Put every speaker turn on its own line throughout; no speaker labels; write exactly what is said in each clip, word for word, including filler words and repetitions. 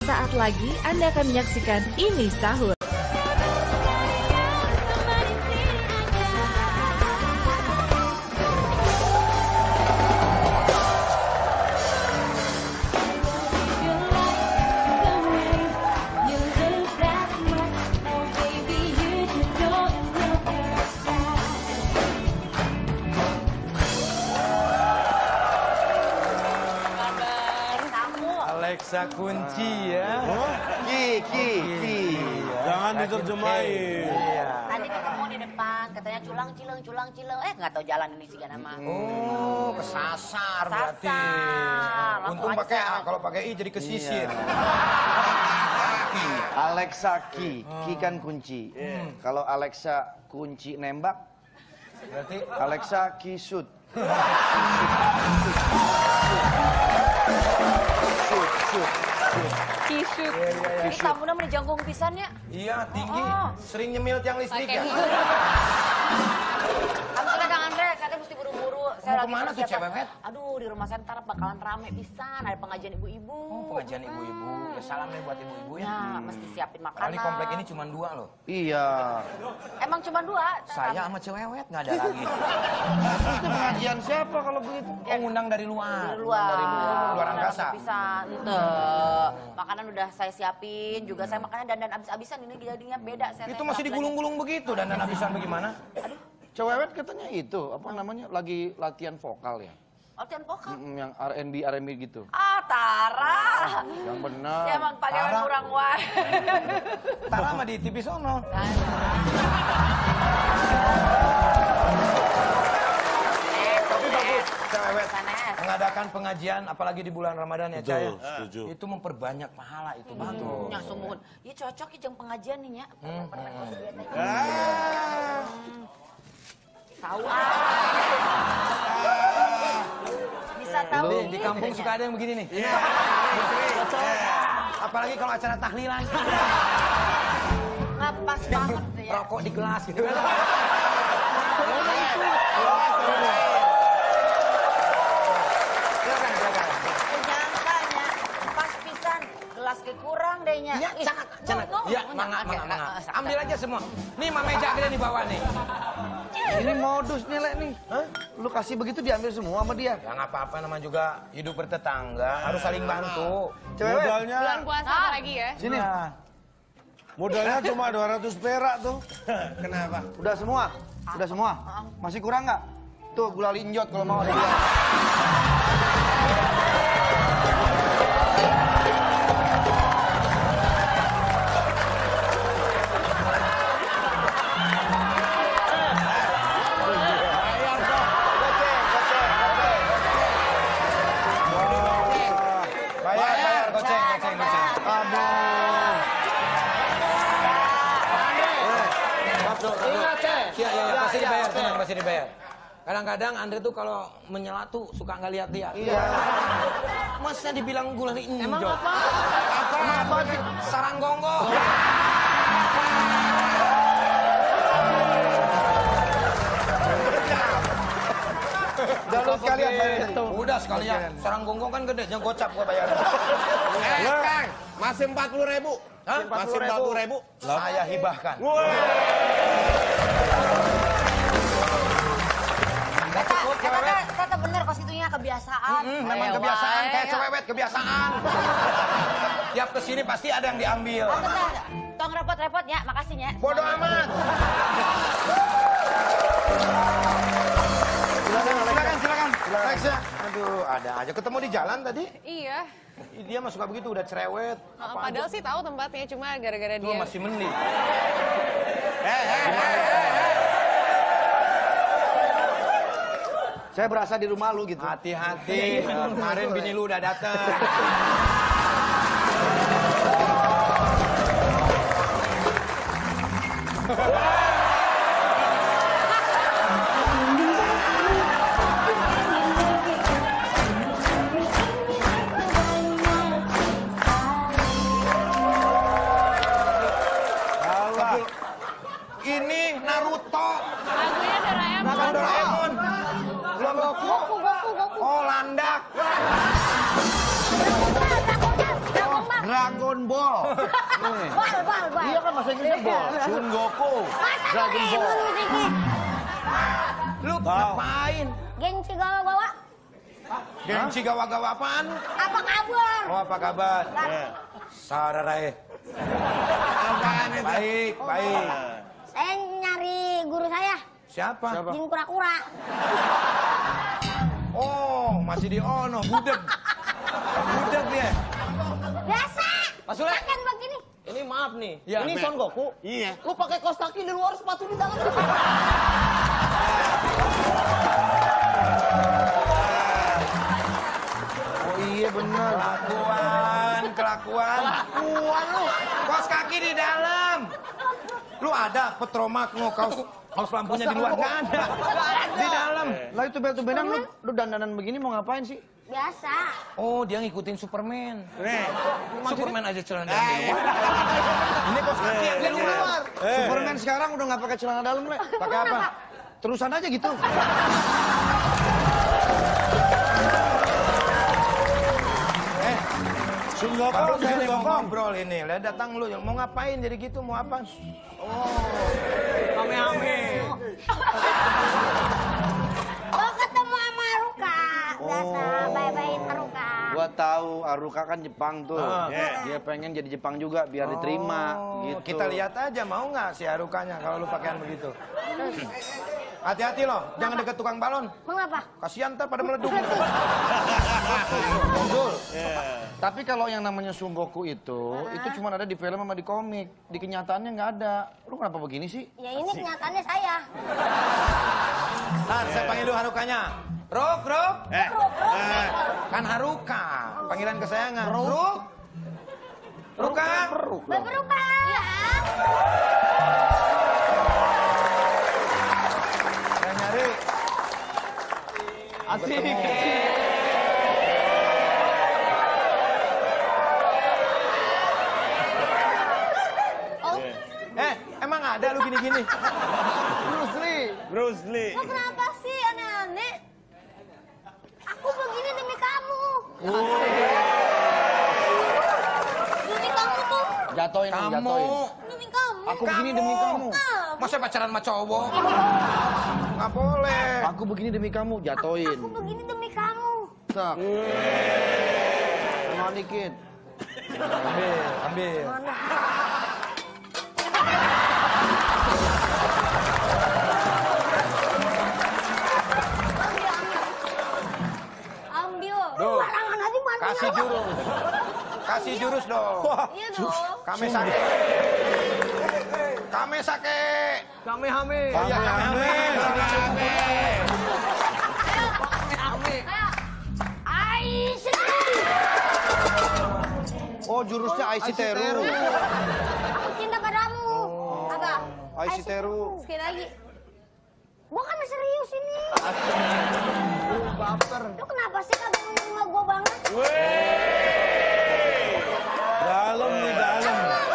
Sesaat lagi Anda akan menyaksikan Ini Sahur.
Alexa kunci ya.
Oh, Ki, Ki, Ki.
Jangan diterjemahin.
Iya.
Tadi ketemu di depan, katanya culang cileng, culang cileng. Eh, nggak tahu jalan ini sih nama.
Oh, kesasar berarti.
Kesasar.
Untung
Langsung
pakai
aja.
A, kalau pakai I jadi kesisir.
Alexa Ki, Ki kan kunci. Kalau Alexa kunci nembak,
Berarti
Alexa Ki shoot.
Kisut.
Ini tamu namanya jangkung pisannya.
iya tinggi,
Oh.
sering nyemil tiang listrik ya.
Kamu sudah Kang Andre, katanya mesti buru-buru.
Mau kemana tuh,
persiapan.
Cewek?
Aduh, di rumah saya ntar bakalan rame pisan. Ada pengajian ibu-ibu.
Oh, pengajian ibu-ibu. Ya salam nih buat ibu-ibu ya.
Ya, mesti siapin
Padahal
makanan.
di komplek ini cuma dua loh.
Iya.
Emang cuma dua?
Saya sama cewek nggak ada lagi.
Itu pengajian siapa kalau begitu?
Oh, ngundang dari luar.
Dari luar.
Dari luar, luar angkasa.
Pisan. Tuh. Makanan udah saya siapin. Juga saya makannya dandan abis-abisan. Ini jadinya beda. Saya
Itu masih digulung-gulung begitu dan dan habisan bagaimana?
Cewek katanya itu, apa namanya, lagi latihan vokal ya?
Latihan vokal.
Mm, yang R and B, R and B gitu.
Ah, Tara.
Yang benar.
Saya emang panggilnya
Tara.
kurang wae.
Tak lama di T V sono. Tapi bagus, cewek
Sanes.
mengadakan pengajian apalagi di bulan Ramadan ya, Cah. ya.
Betul, setuju.
Itu memperbanyak pahala itu bagus.
Nya sumun. Iya cocok ya jeung pengajian nih nya. Tahu ah. Bisa tahu.
Di, di kampung suka ada yang begini nih. Apalagi kalau acara tahlilan.
Nggak pas banget tuh ya.
Rokok di gelas gitu kan. Silakan, silakan.
Nyangkanya pas pisan gelas kekurang deh nya.
Iya,
Ih,
sangat,
no,
sangat.
no,
Iya,
no,
mangga,
oke,
mangga, mangga.
eh, eh,
Ambil aja semua. Nih, mah meja gede di bawah nih.
Ini modus nih, Lek, nih. Hah? Lu kasih begitu diambil semua sama dia.
Ya nggak apa-apa, namanya juga hidup bertetangga, harus saling bantu.
Cewek,
Modalnya,
Bulan puasa apa lagi ya?
sini.
Nah,
modalnya cuma dua ratus perak tuh.
kenapa?
Udah semua? Udah semua? Masih kurang nggak? Tuh, gulali injot kalau mau ada dia.
Bayar, bayar, goceng, goceng, goceng. Iya, iya, iya, pasti dibayar, tenang, pasti dibayar. Kadang-kadang Andre tuh kalau menyela tuh suka nggak lihat dia.
Iya.
Masa dibilang gulali injot?
Emang apa?
Apa? Apa? Sarang gonggo.
Udah lu sekalian bayar itu.
Udah sekalian. Sarang gonggong kan gede, jangan gocap gua bayar.
Eh, Kang, masih empat puluh ribu.
Hah?
Masih empat puluh ribu.
Saya hibahkan. Nggak
Kata,
cukup,
kata,
cewek.
kata bener pas itunya kebiasaan.
Hmm, memang
Eh,
kebiasaan,
wae.
kayak cewek kebiasaan. Tiap kesini pasti ada yang diambil.
Oh, bentar. Tong repot-repot ya, makasih ya.
Bodoh amat. Silakan, silakan, silakan. Next ya. Aduh, ada aja. Ketemu di jalan tadi.
Iya.
Dia mah suka begitu, udah cerewet.
Uh, padahal sih tahu tempatnya, cuma gara-gara
Itu
dia.
masih mending.
Saya berasa di rumah lu gitu.
Hati-hati. Kemarin bini lu udah dateng. Ini Naruto.
Lagunya Doraemon.
Bukan Doraemon. Belum Goku.
Goku, Goku, Goku.
Oh, landak.
Dragon Ball.
Dragon
Dragon Ball. Nih.
Bal, bal, bal.
Iya kan bahasa Inggrisnya ball. Sun Goku. Dragon Ball.
Lu ngapain?
Gengsi gawa-gawa.
Gengsi gawa-gawa apaan?
Apa kabar?
Oh, apa kabar? Sararae.
Apaan itu?
Baik, baik.
Saya nyari guru saya.
Siapa?
Jin kura-kura.
Oh, masih di ono, budeg. Budeg dia.
Biasa.
Mas Sule.
Kan begini.
Ini maaf nih.
Ya,
ini
Be.
Son Goku.
Iya.
Lu pakai kaos kaki di luar, sepatu di dalam. Oh iya bener.
Kelakuan, kelakuan.
Kelakuan lu.
Kaos kaki di dalam. Lu ada petromak mau kaos kaos lampunya di luar? Nggak ada. Di dalam.
Lah itu bel-belan lu, lu dandanan begini mau ngapain sih?
Biasa.
Oh, dia ngikutin Superman.
Nih.
Superman aja celana dalam di luar. Ini kaos kaki yang di luar.
Superman sekarang udah nggak pakai celana dalam, Le.
Pakai apa?
Terusan aja gitu.
Eh,
Sun Goku,
baru
Sun
saya mau
Goku.
ngobrol ini. Lah datang lu, mau ngapain jadi gitu? Mau apa?
Ame-ame.
Mau ketemu sama Aruka. Biasa,
Oh.
bye-bye Aruka.
Gua tahu Aruka kan Jepang tuh.
Ah.
Dia pengen jadi Jepang juga biar diterima
Oh,
gitu.
Kita lihat aja mau nggak si Arukanya kalau lu pakaian begitu. Hati-hati loh, jangan deket tukang balon.
Mengapa?
Kasihan ntar pada meleduk.
Betul. Tapi kalau yang namanya Son Goku itu, itu cuma ada di film sama di komik. Di kenyataannya nggak ada. Lu kenapa begini sih?
Ya ini kenyataannya saya.
Ntar saya panggil dulu Harukanya. Ruk, Ruk.
Eh. eh.
Kan Haruka. Panggilan kesayangan. Ruk. Ruka.
Peruk dong.
Berupa. Ya.
Saya nyari.
Asik.
Oh,
Eh, emang ada lu gini-gini?
Bruce Lee.
Bruce Lee.
lo kenapa sih aneh-aneh? Aku begini demi kamu. Demi kamu tuh.
Jatoin, Om,
Kamu.
jatoin.
Demi kamu.
Aku begini demi kamu.
Masa pacaran sama cowok? Nggak boleh.
Aku begini demi kamu, jatoin.
Aku begini demi kamu.
Tak. Sama dikit.
Ambil, ambil.
Mana? Ambil.
Duh.
Barangan aja mana?
Kasih jurus. Kasih jurus dong.
Iya dong.
Kame sake. Kame sake.
Kame hame.
Iya, kame hame. Kame.
Aisyah.
Oh, jurusnya Aisiteru.
Aku cinta padamu. Apa?
Aisiteru.
Sekali lagi. Gua kan serius ini.
Baper.
Lu kenapa sih kagak ngomong gua banget?
Dalam nih, dalam.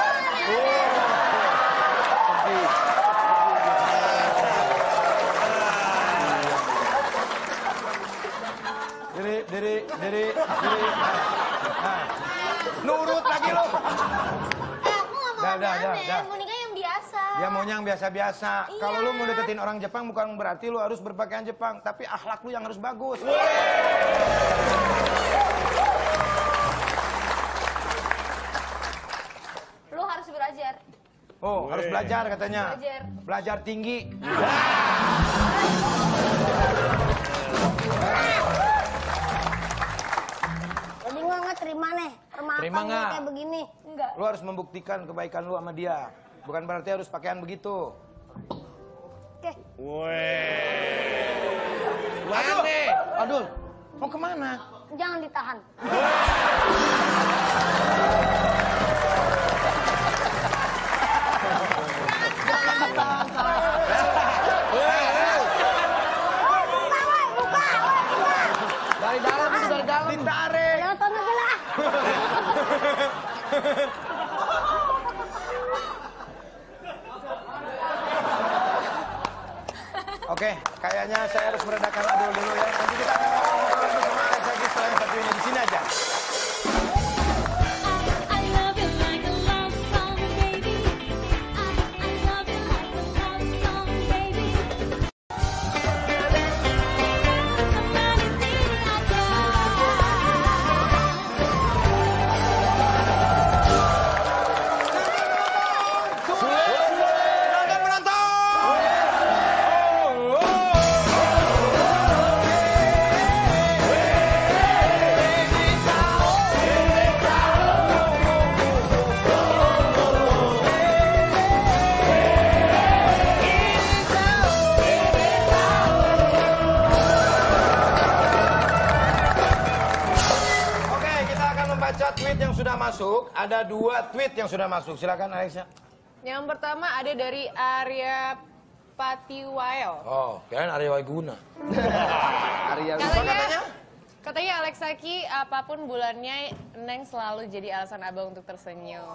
Diri, diri, diri, diri. Nah. Nurut lagi lu.
Eh, aku gak mau
Dah, dah, dah,
aneh-aneh.
dah.
Mau nikah yang biasa.
Dia maunya yang biasa-biasa.
Iya.
Kalau lu mau deketin orang Jepang bukan berarti lu harus berpakaian Jepang, tapi akhlak lu yang harus bagus.
Lu harus belajar.
Oh, harus belajar katanya.
Belajar.
Belajar tinggi.
Jadi gua nggak terima nih. Permaafan
Terima
gua
nggak?
kayak begini. Enggak.
Lu harus membuktikan kebaikan lu sama dia. Bukan berarti harus pakaian begitu.
Oke.
Weh.
Aduh.
Mana?
Adul.
Mau kemana?
Jangan ditahan.
Dari dalam itu dari dalam.
Ditarik.
Jangan tonton aja lah.
Oke, kayaknya saya harus meredakan Adul dulu ya. Nanti kita akan ngobrol-ngobrol sama Alex lagi setelah yang satu ini di sini aja.
I love you.
masuk, ada dua tweet yang sudah masuk. Silakan Alexa.
Yang pertama ada dari Arya Patiwael.
Oh, kalian Arya Waiguna.
Arya.
Katanya, katanya Alexa Ki, apapun bulannya, Neng selalu jadi alasan abang untuk tersenyum.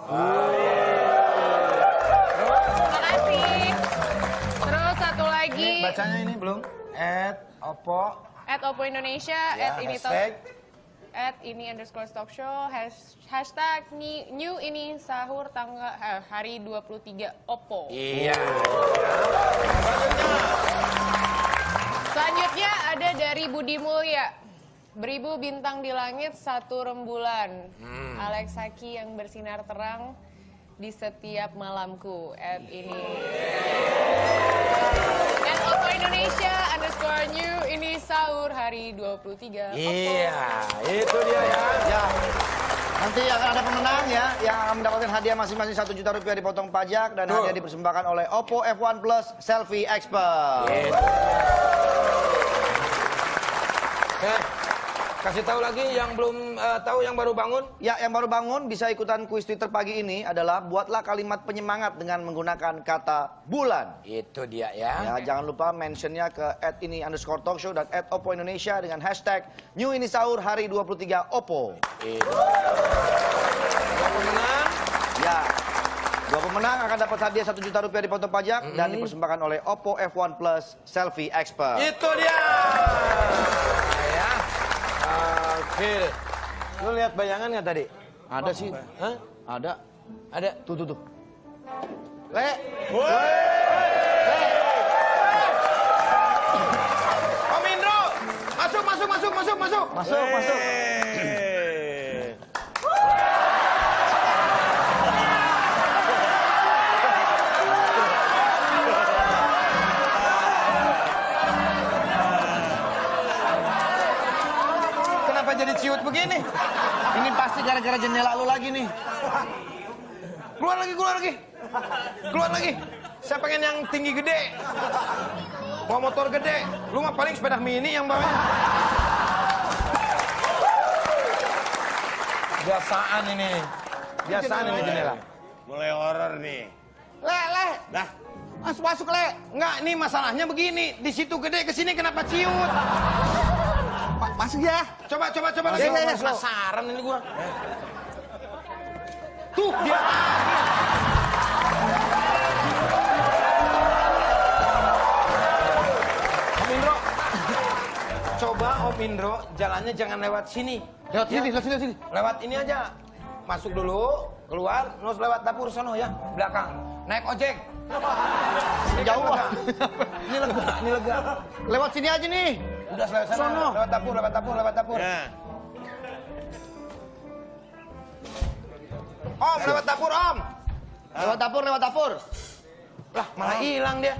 Terima kasih. Terus satu lagi.
Ini bacanya ini belum? At Oppo.
At Oppo Indonesia,
Ya,
at ini
hashtag.
at ini underscore talk show, hash, hashtag ni, new ini sahur tanggal eh, hari dua puluh tiga Oppo.
Iya.
Selanjutnya ada dari Budi Mulya. Beribu bintang di langit, satu rembulan.
Hmm.
Alexa Ki yang bersinar terang di setiap malamku. At ini. At Oppo Indonesia underscore new ini sahur hari dua puluh tiga Oppo.
Iya, itu dia ya.
Ya. Nanti akan ada pemenang ya, yang akan mendapatkan hadiah masing-masing satu juta rupiah dipotong pajak dan
Tuh.
hadiah dipersembahkan oleh Oppo F satu Plus Selfie Expert.
Gitu. Oke, kasih tahu lagi yang belum uh, tahu, yang baru bangun.
Ya, yang baru bangun bisa ikutan kuis Twitter pagi ini adalah buatlah kalimat penyemangat dengan menggunakan kata bulan.
Itu dia ya.
Ya, jangan lupa mentionnya ke at ini underscore talk show dan at Oppo Indonesia dengan hashtag new ini sahur hari dua puluh tiga Oppo.
Itu. Yang pemenang.
Ya, dua pemenang akan dapat hadiah satu juta rupiah dipotong pajak mm-hmm. dan dipersembahkan oleh Oppo F satu Plus Selfie Expert.
Itu dia. Ya. Oke. Lu lihat bayangan nggak tadi?
Ada sih.
Hah?
Ada.
Ada.
Tuh, tuh, tuh. Le.
Om Indro, masuk, masuk, masuk, masuk, masuk.
Masuk, masuk.
Kenapa jadi ciut begini?
Ini pasti gara-gara jendela lu lagi nih.
Keluar lagi, keluar lagi. Keluar lagi. Saya pengen yang tinggi gede. Mau motor gede. Lu mah paling sepeda mini yang bawahnya. Biasaan ini. Biasaan ini jendela.
Mulai horor nih.
Le, le.
Dah.
Masuk, masuk, le. Enggak, ini masalahnya begini. Di situ gede, ke sini kenapa ciut?
Masuk ya.
Coba, coba, coba lagi.
Ya, ya, ya.
Penasaran ini gua. Tuh, dia. Om Indro. Coba Om Indro, jalannya jangan lewat sini.
Lewat sini,
Ya.
lewat sini, lewat sini.
Lewat ini aja. Masuk dulu, keluar, terus lewat dapur sono ya, belakang. Naik ojek. Ini
Jauh,
kan lega.
ah.
Ini lega, ini lega.
Lewat sini aja nih.
Udah lewat sana,
Sono.
lewat dapur, lewat dapur, lewat dapur.
Ya.
Om, lewat dapur, Om.
Lewat dapur, lewat dapur.
Lah, malah hilang dia.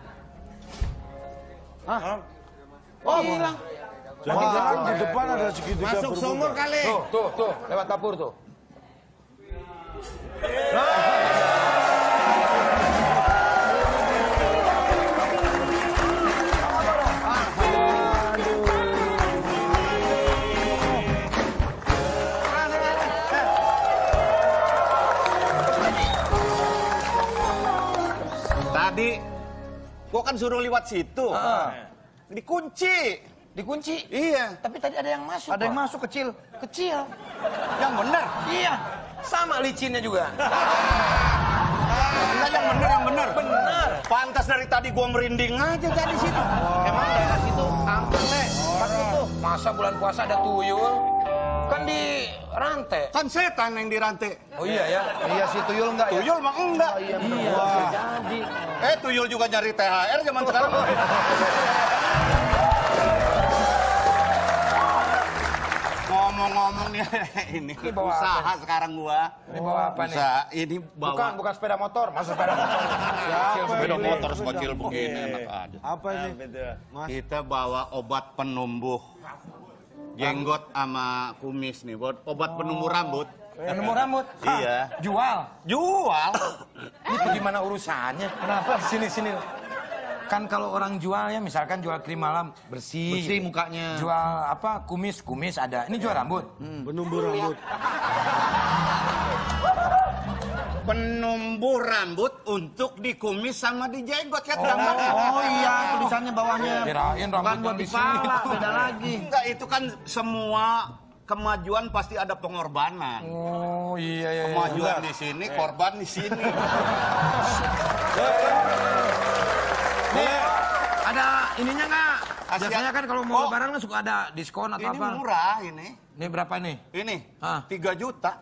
Hah?
Oh, hilang.
Wah, di depan ada segitiga
Masuk
berbuka.
sumur kali.
Tuh, tuh, tuh, lewat dapur tuh.
Tadi, gua kan suruh lewat situ.
Ah.
Dikunci.
Dikunci.
Iya.
Tapi tadi ada yang masuk.
Ada yang
Pak.
masuk kecil.
Kecil.
Yang benar.
Iya. Sama licinnya juga.
Enggak, yang benar, yang benar.
Benar.
Pantas dari tadi gua merinding aja tadi situ.
Emang daerah situ aman, Le. Pas itu. Masa bulan puasa ada tuyul? Kan di rantai.
Kan setan yang dirantai.
Oh iya ya.
Iya si tuyul enggak ya?
Tuyul mah enggak.
Iya,
Iya,
Wah.
bisa jadi.
Eh, tuyul juga nyari T H R zaman sekarang. Ngomong-ngomong nih, ini
Ini bawa
usaha
apa?
sekarang gua.
Ini bawa apa nih?
Usaha, ini bawa
Bukan, bukan sepeda motor. Masuk sepeda motor. Kecil
sepeda
begini.
motor sekecil begini enak aja.
Apa ini?
Betul.
Kita bawa obat penumbuh jenggot sama kumis nih, buat obat penumbuh rambut.
Penumbuh rambut.
Iya.
Jual.
Jual.
Itu gimana urusannya? Kenapa? Sini, sini. Kan kalau orang jual ya, misalkan jual krim malam bersih.
Bersih mukanya.
Jual apa? Kumis, kumis ada. Ini jual rambut.
Hmm. Penumbuh rambut.
Penumbuh rambut untuk dikumis sama dijenggot kan
Oh, oh iya, tulisannya bawahnya.
Kirain rambut
Bukan buat
yang
di
di sini.
pala, beda lagi.
Enggak, itu kan semua kemajuan pasti ada pengorbanan.
Oh iya iya.
Kemajuan di sini, korban di sini.
Nih, ada ininya nggak?
Asiat.
Biasanya kan kalau mau
Oh.
lebaran kan suka ada diskon atau
Ini
apa?
murah ini.
Ini berapa nih?
Ini
Hah?
tiga juta.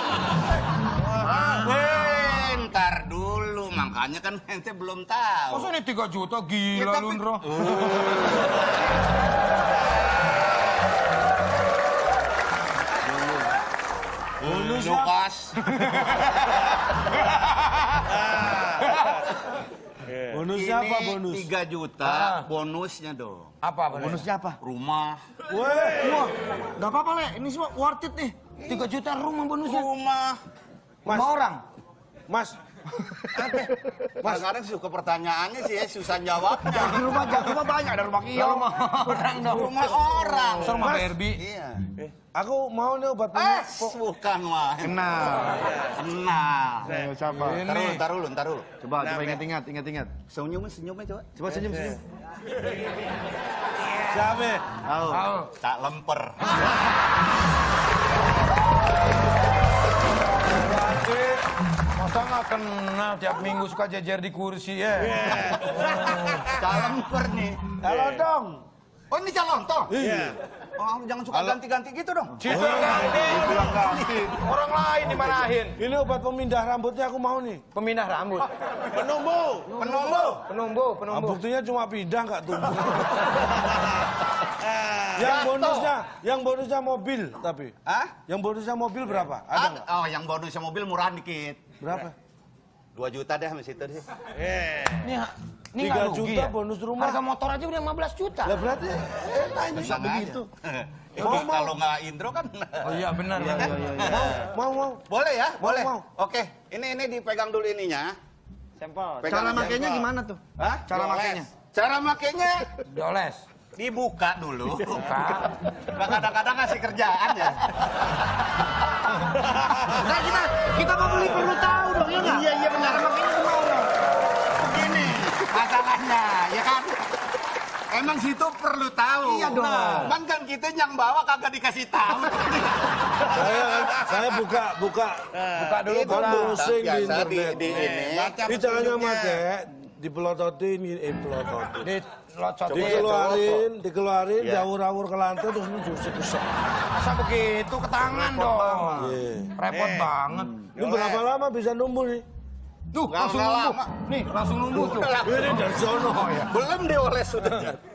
Weh, ntar dulu, makanya kan ente belum tahu.
Masa ini tiga juta? Gila
Ya, tapi-
lu, Ndro.
Lukas.
Bonusnya apa bonus?
tiga juta,
Ah.
bonusnya dong.
Apa bonus?
Bonusnya apa?
Rumah.
Weh,
Wah, nggak apa-apa, Le. Ini semua worth it nih.
tiga juta rumah bonusnya.
Rumah.
Mas.
Lima orang.
Mas,
Kadang-kadang suka pertanyaannya sih ya, susah jawabnya.
Jangan rumah, jangan rumah banyak. Ada rumah Kio.
Rumah orang dong.
Rumah orang.
Masa rumah
Mas.
Barbie.
Iya.
aku mau nih obat
Eh,
penumbuh.
bukan wah.
Kenal.
Kenal.
Ayo, coba.
Ntar dulu, ntar dulu, ntar dulu.
Coba, coba ingat-ingat, ingat-ingat.
Senyumnya, senyumnya coba.
Coba senyum, senyum.
Siapa?
Tahu.
Tahu.
Tak lemper.
Masa nggak kenal tiap minggu suka jejer di kursi ya?
Tak lemper nih.
Halo dong.
Oh ini calon toh?
Iya.
Oh, jangan suka ganti-ganti gitu dong.
Situ ganti. Orang lain dimarahin.
Ini obat pemindah rambutnya aku mau nih.
Pemindah rambut.
Penumbuh.
Penumbuh.
Penumbuh,
Ah,
penumbuh.
buktinya cuma pindah nggak tumbuh. Yang bonusnya, yang bonusnya mobil tapi.
Hah?
Yang bonusnya mobil berapa? Ada
Ada.
nggak?
Oh, yang bonusnya mobil murah dikit.
Berapa?
dua juta deh sama situ deh.
Ini, ini
Tiga
nggak rugi
juta
ya?
bonus rumah.
Harga motor aja udah lima belas juta.
Lah berarti enak ini
Bisa
begitu.
Ini kalau nggak intro kan.
Oh iya benar.
Iya, iya, iya. iya.
Mau mau.
Boleh ya? Boleh.
mau.
Oke, ini ini dipegang dulu ininya.
Sampel.
Pegang
Cara
aja.
makainya gimana tuh?
Hah?
Cara
Dioles.
makainya?
Cara makainya
Dioles.
dibuka dulu.
Buka.
Nah, kadang-kadang kasih kerjaan ya.
Nah, kita kita mau beli perlu tahu dong, ya nggak?
Iya, iya, benar.
Cara makainya gimana?
Begini masalahnya, ya kan? Emang situ perlu tahu.
Iya dong.
Cuman kan kita yang bawa kagak dikasih tahu.
Saya saya buka buka
Buka dulu.
Itu
kan browsing di
biasa di,
internet.
di ini.
Ini caranya make dipelototin, eh pelototin.
Di locotin.
Dikeluarin, dikeluarin,
Iya.
diawur-awur ke lantai terus ini jusuk-jusuk.
Masa begitu ke tangan dong.
Iya.
Repot banget.
Ini berapa lama bisa numbuh nih?
Tuh,
Nggak-
langsung
nggak
numbuh.
lama.
Nih, langsung numbuh tuh.
Ini dari sono ya.
Belum dioles sudah.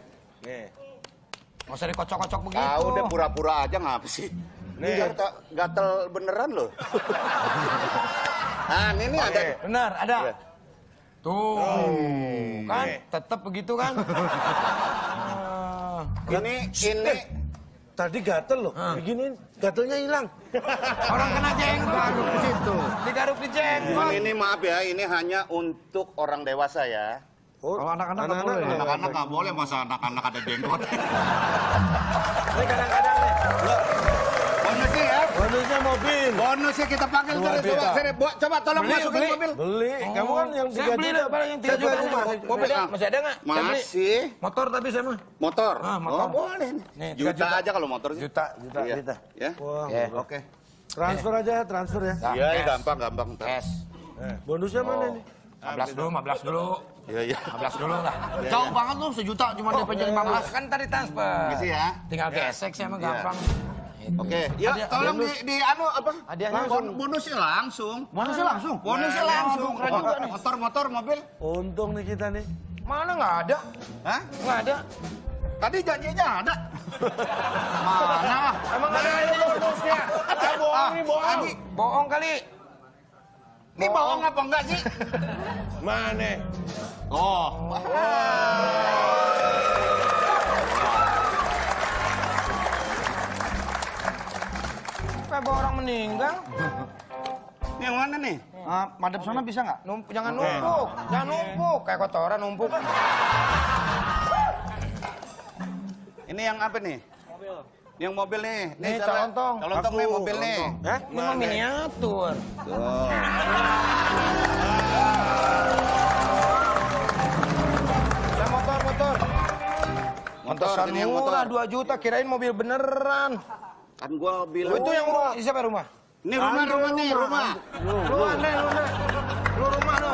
Nggak usah dikocok-kocok begitu.
Ah, udah pura-pura aja ngapa sih? Ini gatel, gatel beneran loh. Nah, ini nih ada.
Benar, ada.
Iya.
Tuh, kan tetap begitu kan? Ah.
Ini ini
Tadi gatel loh, begini gatelnya hilang.
Orang kena jenggot di situ. Digaruk di jenggot.
ini maaf ya, ini hanya untuk orang dewasa ya.
Oh,
Kalau anak-anak nggak boleh.
nggak
Anak-anak nggak boleh, masa anak-anak ada jenggot.
Ini kadang-kadang nih.
Bonusnya ya.
bonusnya mobil.
Bonusnya kita panggil
Luar
terus. Coba,
biasa.
sini, Bo, coba tolong
Beli,
masukin
beli.
mobil.
Beli, kamu kan yang
Saya
tiga
beli
juta.
dah, barang yang tiga
Saya
juta.
beli rumah.
Mobil ya? Masih ada nggak? Saya beli.
Masih
Motor tapi saya mah.
motor.
Ah, motor.
Oh, boleh.
Nih, tiga
Juta
juta.
aja kalau motor sih.
Juta, juta,
Iya.
juta.
Ya.
Wah,
Ya.
Oke.
transfer aja, transfer ya.
Nah,
Iya,
cash.
gampang, gampang. ntar.
Cash.
Bonusnya mana nih?
lima belas dulu, lima belas dulu.
Iya, iya.
lima belas dulu lah.
Jauh banget lu, sejuta cuma D P nya lima belas.
Kan tadi transfer.
Gitu ya.
Tinggal gesek saya mah gampang.
Oke, ya
Hadiah-
tolong di, di anu apa?
Hadiahnya
Bon- bonusnya langsung.
Bonusnya langsung.
Bonusnya langsung. Motor, motor, mobil.
Untung nih kita nih.
Mana nggak ada?
Hah?
Nggak ada.
Tadi janjinya ada.
Mana? Emang ada yang bonusnya?
Ah, bohong nih, bohong.
Tadi.
Bohong kali.
Ini bohong apa enggak sih?
Mana?
Oh.
Kayak bawa orang meninggal.
Ini yang mana nih?
Ah, madep sana bisa nggak?
Numpuk, jangan numpuk, jangan numpuk, kayak kotoran numpuk.
Ini yang apa nih? Mobil. Yang mobil nih.
Nih,
siapa?
calontong.
Calontong nih mobil nih.
Hah? Ini mah miniatur.
Tuh.
Ya motor, motor.
Motor,
Pantesan
ini yang motor.
murah dua juta, kirain mobil beneran.
Kan gua bilang.
Oh, itu yang rumah, siapa rumah?
Ini rumah, rumah nih, rumah.
Lu aneh, lu aneh. Lu rumah lu.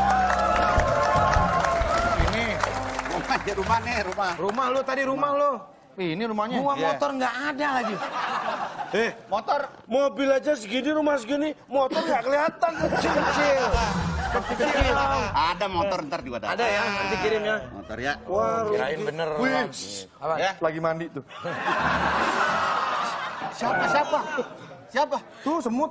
Ini.
Rumah, ya rumah nih, rumah.
Rumah lu tadi, rumah lu.
Ih, ini rumahnya.
Gua
Iya.
motor nggak ada lagi.
Eh,
Motor.
mobil aja segini, rumah segini, motor nggak kelihatan kecil-kecil.
Kecil.
Ada motor ntar juga ada.
Ada ya, nanti kirim ya.
Motor ya.
Wah,
Kirain bener. Apa?
Ya.
Lagi mandi tuh.
Siapa, siapa? Siapa?
Tuh semut.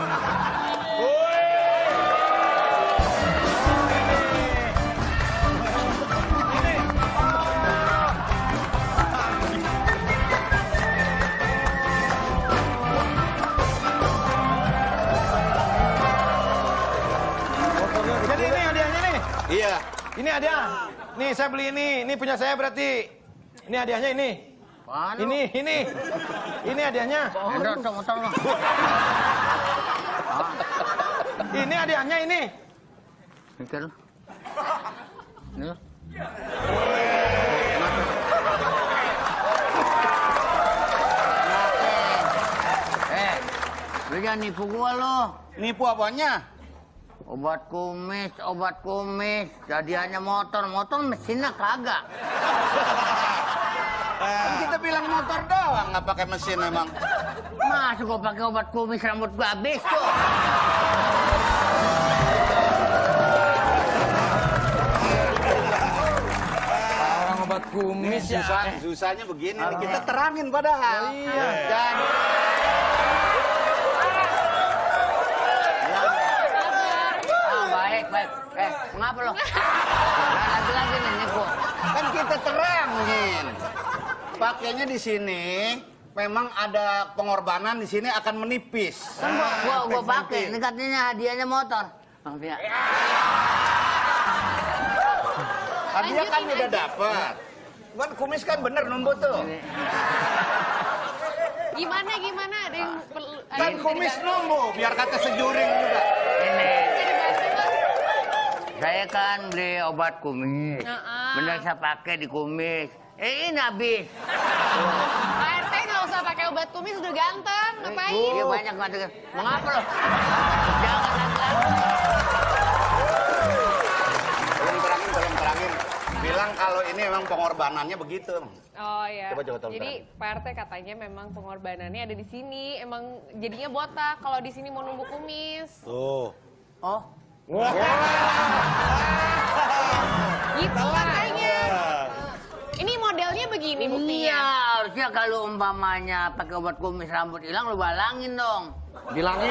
Jadi ini hadiahnya nih.
Iya.
Ini hadiah. Nih saya beli ini. Ini punya saya berarti. Ini hadiahnya ini. Ini, ini. Ini hadiahnya. Ini hadiahnya ini.
Eh, lu jangan nipu gua lo.
Nipu apanya?
Obat kumis, obat kumis. Jadiannya motor, motor mesinnya kagak.
Kan kita bilang motor doang, nggak pakai mesin emang.
Masa gua pakai obat kumis rambut gua habis tuh.
Orang obat kumis ya.
Susah, susahnya begini nih, kita terangin padahal.
Iya.
Dan
Ah, baik, baik. Eh, mengapa lo? Jangan lagi-lagi nih nipu.
kan kita terangin. Pakainya di sini memang ada pengorbanan di sini akan menipis.
Kan gua, gua, gua pakai. Ini katanya hadiahnya motor. Bang Pia.
Hadiah kan udah dapat. Kan kumis kan bener numbuh tuh.
Gimana gimana? Ada yang perlu ada
Kan
yang bisa
kumis
dibantu?
numbuh, biar kata sejuring juga.
Ini.
Bisa dibantu, Bang?
Saya kan beli obat kumis.
Heeh.
Bener saya pakai di kumis. Eh, ini habis.
Pak R T nggak usah pakai obat kumis, udah ganteng. Ngapain?
Iya banyak banget. Mengapa lo? Jangan lagi-lagi.
Tolong terangin, tolong terangin. Bilang kalau ini memang pengorbanannya begitu.
Oh ya.
Coba, coba, tolong
Jadi Pak R T katanya memang pengorbanannya ada di sini. Emang jadinya botak kalau di sini mau numbuh kumis.
Tuh.
Oh,
Gitu katanya. Ini modelnya begini
iya.
buktinya.
Harusnya kalau umpamanya pakai obat kumis rambut hilang, lu balangin dong.
Bilangin.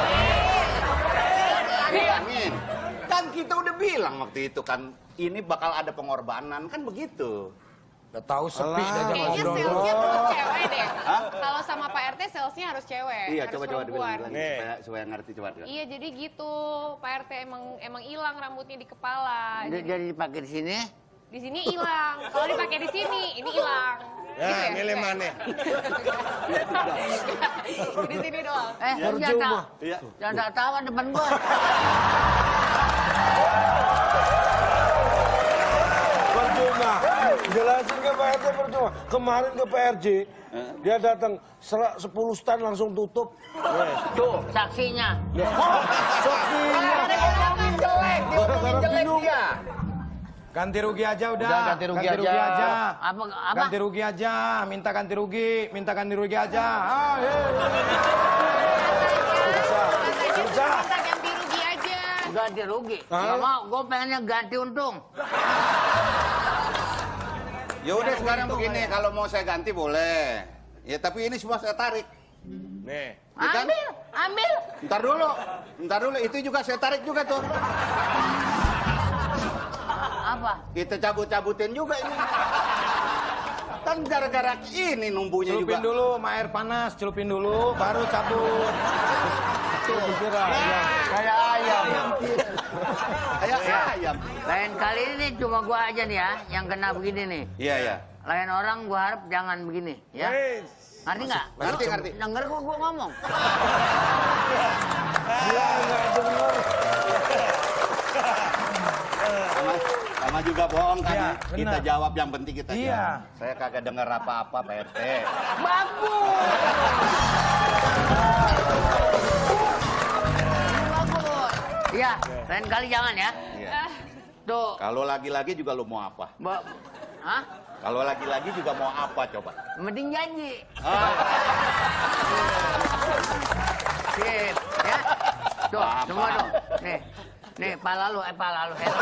Bilangin. Kan kita udah bilang waktu itu kan, ini bakal ada pengorbanan, kan begitu.
Udah tahu sepi dah jangan
Kayaknya
ngobrol.
salesnya tuh cewek deh.
Hah?
Kalau sama Pak R T salesnya harus cewek.
Iya,
harus
coba-coba
perempuan.
dibilang supaya, supaya ngerti coba. coba.
Iya jadi gitu. Pak R T emang emang hilang rambutnya di kepala.
Jadi, jadi dipakai di sini.
Di sini hilang. Kalau dipakai di sini, ini hilang.
Ya,
Gitu
milih mana?
Di sini doang.
Eh, jangan tak,
Iya.
jangan tak tawa depan gua.
Percuma. Jelasin ke Pak R T percuma. Kemarin ke P R J, dia datang serak sepuluh stand langsung tutup.
Tuh, saksinya.
Gara-gara bingung.
Ganti rugi aja udah.
Udah, ganti rugi aja.
Apa apa?
Ganti rugi aja, minta ganti rugi, minta ganti rugi aja. Ah, hei.
Katanya minta ganti rugi aja.
Ganti rugi. Gak mau, gua pengennya ganti untung.
Ya udah sekarang begini, kalau mau saya ganti boleh. Ya tapi ini semua saya tarik.
Nih.
Ya kan?
Ambil, ambil.
Ntar dulu, ntar dulu. Itu juga saya tarik juga tuh.
Apa?
Kita cabut-cabutin juga ini. Kan gara-gara ini numbuhnya
Celupin
juga.
dulu sama air panas, celupin dulu, baru cabut.
Tuh, kira ya. Kayak ayam.
jam.
Lain kali ini cuma gua aja nih ya yang kena begini nih.
Iya, iya.
Lain orang gua harap jangan begini ya. Ngerti nggak?
Ngerti, ngerti.
Denger gua, gua ngomong.
Dia nggak denger.
Sama, sama juga bohong kan.
Iya,
Kita
benar.
jawab yang penting kita
Iya.
jawab. Saya kagak dengar apa-apa Pak R T.
Bagus. Bagus. Iya, lain kali jangan ya.
Iya.
Tuh.
Kalau lagi-lagi juga lu mau apa?
Ba Hah?
Kalau lagi-lagi juga mau apa coba?
Mending janji.
Ah,
Sip, ya. Tuh,
Paham,
semua
paham.
tuh. Nih, nih pala lu, eh pala lu. Eh.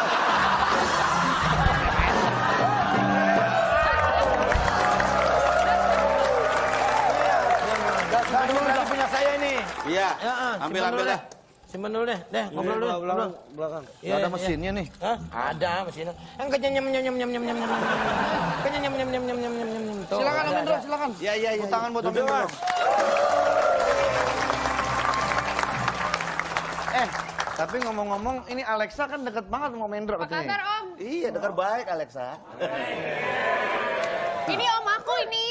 Gak dulu lagi punya saya ini.
iya.
Ya, ah,
Ambil
simpen
ambil
dulu
dah.
Simpen dulu deh, deh ngobrol dulu.
Belakang,
ngobrol.
belakang.
Iya,
Nggak ada
iya.
mesinnya nih.
Hah? Ada mesinnya. Yang kenyam nyam nyam nyam nyam nyam nyam nyam. Kenyam nyam nyam nyam nyam nyam nyam nyam. Tuh,
Silakan
ada,
Om Indro,
ada.
silakan.
Iya, iya, iya.
Tepuk tangan buat Om
Duduk,
Indro.
Mas.
Eh, tapi ngomong-ngomong, ini Alexa kan deket banget sama Om Indro
Apa kabar
katanya.
Om?
Iya, dengar baik Alexa.
Ini Om aku ini.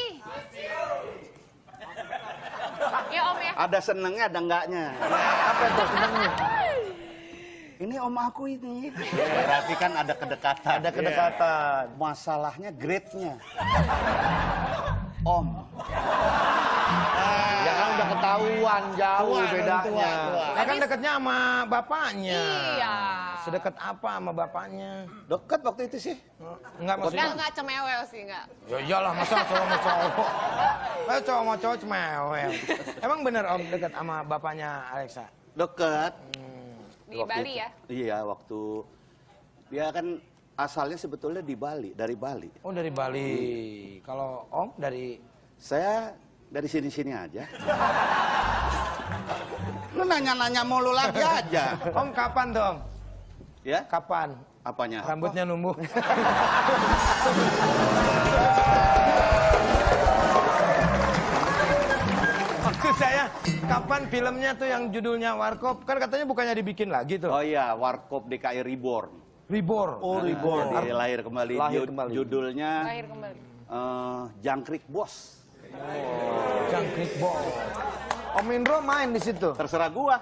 Ya Om ya.
Ada senengnya, ada enggaknya.
Apa itu senangnya?
Ini om aku ini. Berarti kan ada kedekatan.
Ada kedekatan.
Masalahnya grade-nya. Om.
Ya kan udah ketahuan jauh
Tua,
bedanya.
tua, tua.
Nah, kan dekatnya sama bapaknya.
Iya.
Sedekat apa sama bapaknya?
Deket waktu itu sih.
Enggak
Enggak,
maksudnya.
enggak cemewel sih, enggak.
Ya iyalah, masa cowok sama cowok. Eh, cowok sama cowok cemewel. Emang bener Om dekat sama bapaknya Alexa?
Deket.
Di
Waktu
Bali
itu.
ya?
Iya, waktu dia kan asalnya sebetulnya di Bali, dari Bali.
Oh, dari Bali. Kalau Om dari
Saya dari sini-sini aja. Lu nanya-nanya mulu lagi aja.
Om kapan tuh Om?
Ya?
Kapan?
Apanya?
Rambutnya numbuh. Maksud saya, kapan filmnya tuh yang judulnya Warkop? Kan katanya bukannya dibikin lagi tuh.
Oh iya, Warkop D K I Reborn.
Reborn.
Oh, Reborn.
Jadi lahir kembali.
Lahir
Ju-
kembali.
Judulnya
Lahir kembali.
eh, Jangkrik Bos.
Jangkrik Bos.
Om Indro main di situ.
Terserah gua.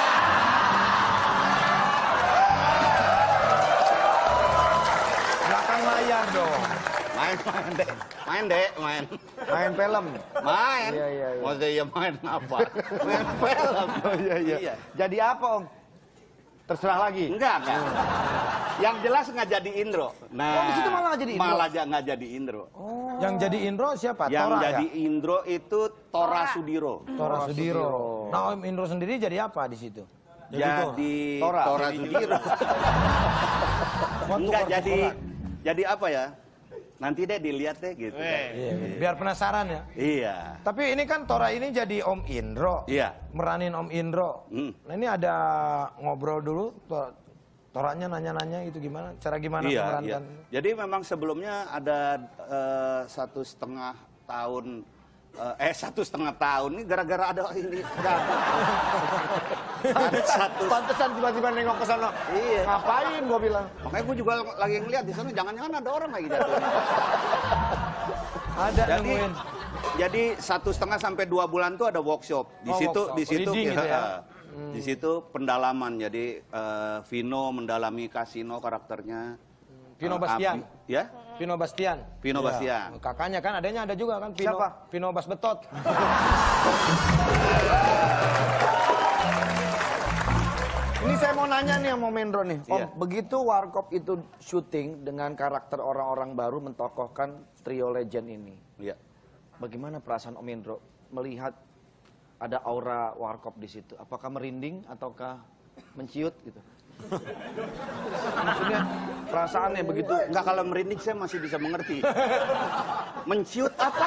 Belakang layar dong.
Main, main dek. Main dek, main.
Main film.
Main.
Iya, iya, iya.
Maksudnya ya main apa? Main film.
Oh iya iya. Jadi apa Om? Terserah lagi.
Enggak, enggak. Yang jelas nggak jadi Indro. Nah,
Oh, di situ malah nggak jadi Indro?
Malah ja- nggak jadi Indro.
Yang jadi Indro siapa?
Yang
Tora
jadi
ya?
Indro itu Tora Sudiro.
Tora Sudiro. Nah, Om Indro sendiri jadi apa di situ?
Jadi
Tora.
Tora, Sudiro. Enggak jadi jadi apa ya? Nanti deh dilihat deh gitu.
Iya, biar penasaran ya.
Iya.
Tapi ini kan Tora ini jadi Om Indro.
Iya.
Meranin Om Indro.
Hmm.
Nah, ini ada ngobrol dulu. To- Toranya nanya-nanya itu gimana? Cara gimana
Iya, iya.
memerankan?
Jadi memang sebelumnya ada eh, satu setengah tahun eh, eh satu setengah tahun ini gara-gara ada ini ada satu.
Pantesan tiba-tiba nengok ke sana.
Iya.
Ngapain gua bilang?
Makanya gue juga lagi ngeliat di sana jangan-jangan ada orang lagi jatuh.
Ada
Jadi
nemuin.
jadi satu setengah sampai dua bulan tuh ada workshop. Di
Oh,
situ
workshop.
di situ
Reading gitu ya?
Di situ pendalaman. Jadi eh, Vino mendalami Kasino karakternya.
Vino
Eh,
Bastian.
Abi- ya?
Vino Bastian.
Vino
Iya.
Bastian.
Kakaknya kan adanya ada juga kan Vino.
Siapa?
Vino Basbetot.
Ini saya mau nanya nih sama Om Indro nih. Om,
Iya.
begitu Warkop itu syuting dengan karakter orang-orang baru mentokohkan trio legend ini.
Iya.
Bagaimana perasaan Om Indro melihat ada aura Warkop di situ? Apakah merinding ataukah menciut gitu? Maksudnya perasaannya begitu.
Enggak, kalau merinding saya masih bisa mengerti. Menciut apa?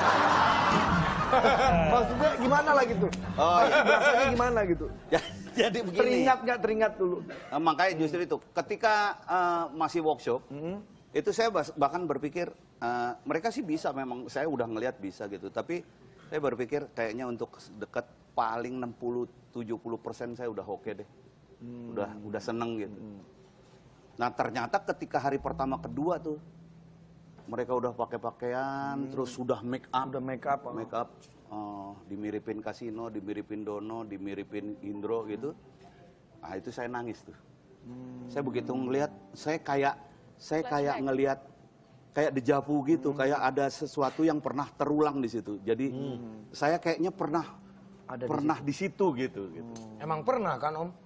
Maksudnya gimana lah gitu?
Oh, iya.
Rasanya gimana gitu?
Ya, jadi begini.
Teringat nggak teringat dulu?
Eh, makanya justru itu, ketika eh, masih workshop, itu saya bas- bahkan berpikir eh, mereka sih bisa, memang saya udah ngelihat bisa gitu. Tapi saya berpikir kayaknya untuk dekat paling enam puluh tujuh puluh persen saya udah oke deh, udah udah seneng gitu. Nah ternyata ketika hari pertama kedua tuh mereka udah pakai pakaian, hmm. terus sudah make up,
udah make up,
make up, uh, dimiripin Kasino, dimiripin Dono, dimiripin Indro gitu. Ah itu saya nangis tuh. Hmm. Saya begitu ngelihat, saya kayak saya kayak ngelihat kayak dejavu gitu, hmm. kayak ada sesuatu yang pernah terulang di situ. Jadi hmm. saya kayaknya pernah ada pernah di situ, di situ gitu. gitu.
Hmm. Emang pernah kan Om?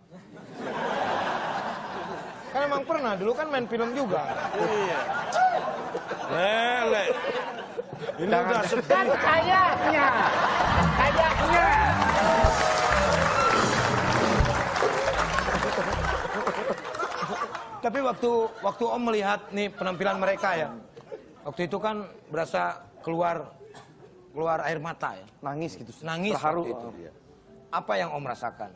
Kan emang pernah, dulu kan main film juga.
Iya. Lele. Ini
Jangan.
udah sedih.
Kan kayaknya, kayaknya.
Tapi waktu waktu Om melihat nih penampilan mereka ya, waktu itu kan berasa keluar keluar air mata ya,
nangis gitu,
nangis
terharu.
waktu itu. Apa yang Om rasakan?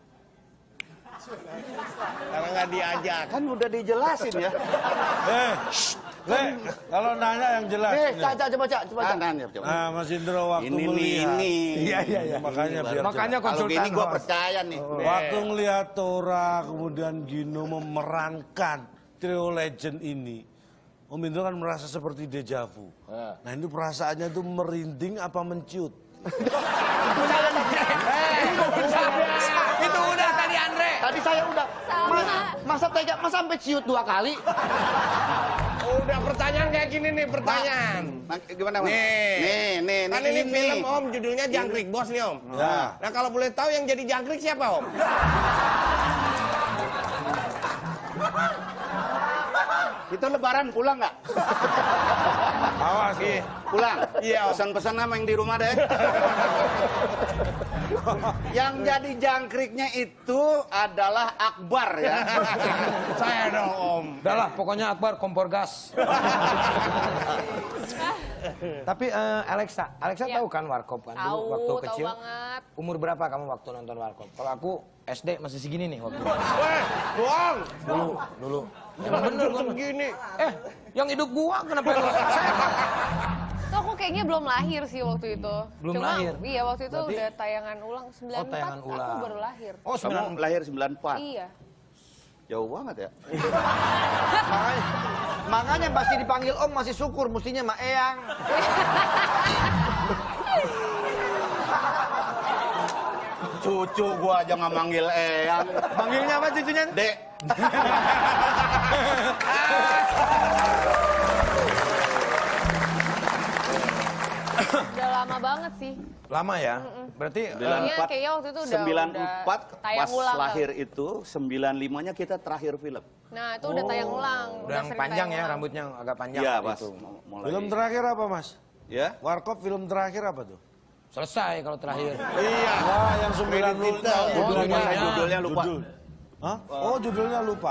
Karena nggak diajak.
Kan udah dijelasin ya.
Eh, Le, kalau nanya yang jelas.
Eh,
ini.
coba coba coba.
Ah, nah, coba.
Nah, Mas Indro waktu
Ini nih,
melihat.
ini.
Iya iya iya.
Makanya
Ini
biar
Makanya
Kalau
konsultan
gini gue
host.
percaya nih.
waktu ngelihat Tora kemudian Gino memerankan trio legend ini, Om Indro kan merasa seperti dejavu. Nah itu perasaannya tuh merinding apa menciut?
Itu udah tadi Andre.
Tadi saya udah.
Sama.
Ma- masa tega, masa sampai ciut dua kali?
Udah pertanyaan kayak gini nih pertanyaan.
Nah, gimana Mas?
Nih.
nih, nih,
Kan
nih,
ini film Om, judulnya Jangkrik Bos nih Om.
Ya.
Nah kalau boleh tahu yang jadi jangkrik siapa Om?
Itu lebaran pulang nggak?
Awas sih.
Pulang?
Iya, Om.
Pesan-pesan sama yang di rumah deh. Yang jadi jangkriknya itu adalah Akbar ya.
Saya dong Om.
Udah lah, pokoknya Akbar kompor gas. Tapi eh, Alexa, Alexa
Ya.
tahu kan Warkop kan dulu
Tahu,
waktu
tahu
kecil.
banget.
Umur berapa kamu waktu nonton Warkop? Kalau aku S D masih segini nih waktu.
Weh, bohong.
Dulu, dulu. Emang bener gua.
Begini.
Eh, yang hidup gua kenapa yang
Tuh aku kayaknya belum lahir sih waktu itu.
Belum
Cuma,
lahir?
Iya waktu itu
Berarti-
udah tayangan ulang sembilan puluh empat.
Oh, tayangan ulang.
Aku baru lahir.
Oh, sembilan.
Kamu lahir sembilan puluh empat.
Iya.
Jauh banget ya.
makanya, makanya pasti dipanggil Om masih syukur, mestinya Mak Eyang.
Cucu gua aja nggak manggil Eyang.
Manggilnya apa cucunya?
Dek.
Udah lama banget sih.
Lama ya? Berarti eh,
Kayaknya, kayaknya waktu itu udah
sembilan
udah
empat
tayang
pas
ulang.
lahir itu sembilan limanya kita terakhir film.
Nah itu udah tayang ulang.
udah yang
sering
panjang
tayang
ya,
ulang.
rambutnya agak panjang.
Iya,
waktu
pas
itu.
mulai.
Film terakhir apa Mas?
Ya.
Warkop film terakhir apa tuh?
Selesai kalau terakhir.
Iya.
Wah, yang sembilan puluh
Kita.
tahun.
Oh,
Judulnya,
judulnya.
judulnya lupa.
Judul. Hah? Oh, judulnya lupa.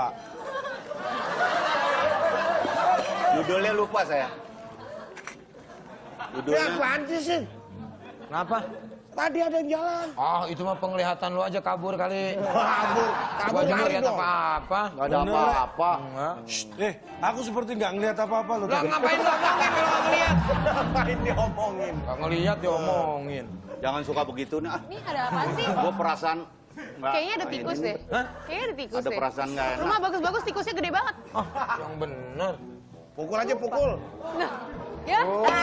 Judulnya lupa saya.
Ya
Judulnya.
apaan sih?
Kenapa?
Tadi ada yang jalan.
Oh, itu mah penglihatan lu aja kabur kali.
Kabur.
Gua
Kabur
aja
lari
nggak lihat
dong.
apa-apa.
Gak ada apa-apa.
Enggak.
Eh, aku seperti nggak ngeliat apa-apa loh.
Lah ngapain lu ngomongin kalau nggak ngeliat?
Ngapain diomongin?
Nggak ngeliat diomongin.
Jangan suka begitu nih. Ah,
Ini ada apa sih?
gue perasaan. nggak-
Kayaknya ada
ah,
tikus
ini-
deh.
Hah?
Kayaknya ada tikus
Ada
deh.
perasaan nggak enak.
Rumah bagus-bagus tikusnya gede banget.
Oh, yang bener.
Pukul aja pukul.
Nah, ya.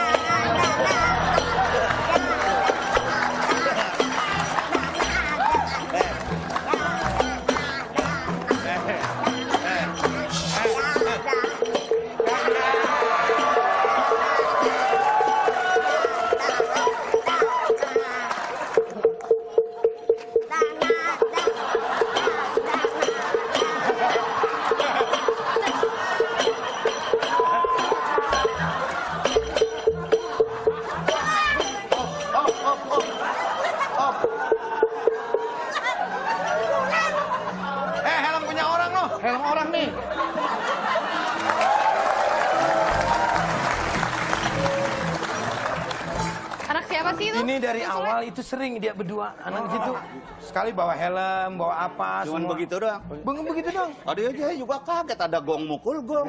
Eh, helm punya orang loh.
Helm orang nih.
Anak siapa sih itu?
Ini dari awal itu sering dia berdua anak gitu. Sekali bawa helm, bawa apa,
Cuman
semua.
begitu doang.
Bengong begitu dong.
Tadi aja juga kaget ada gong mukul gong.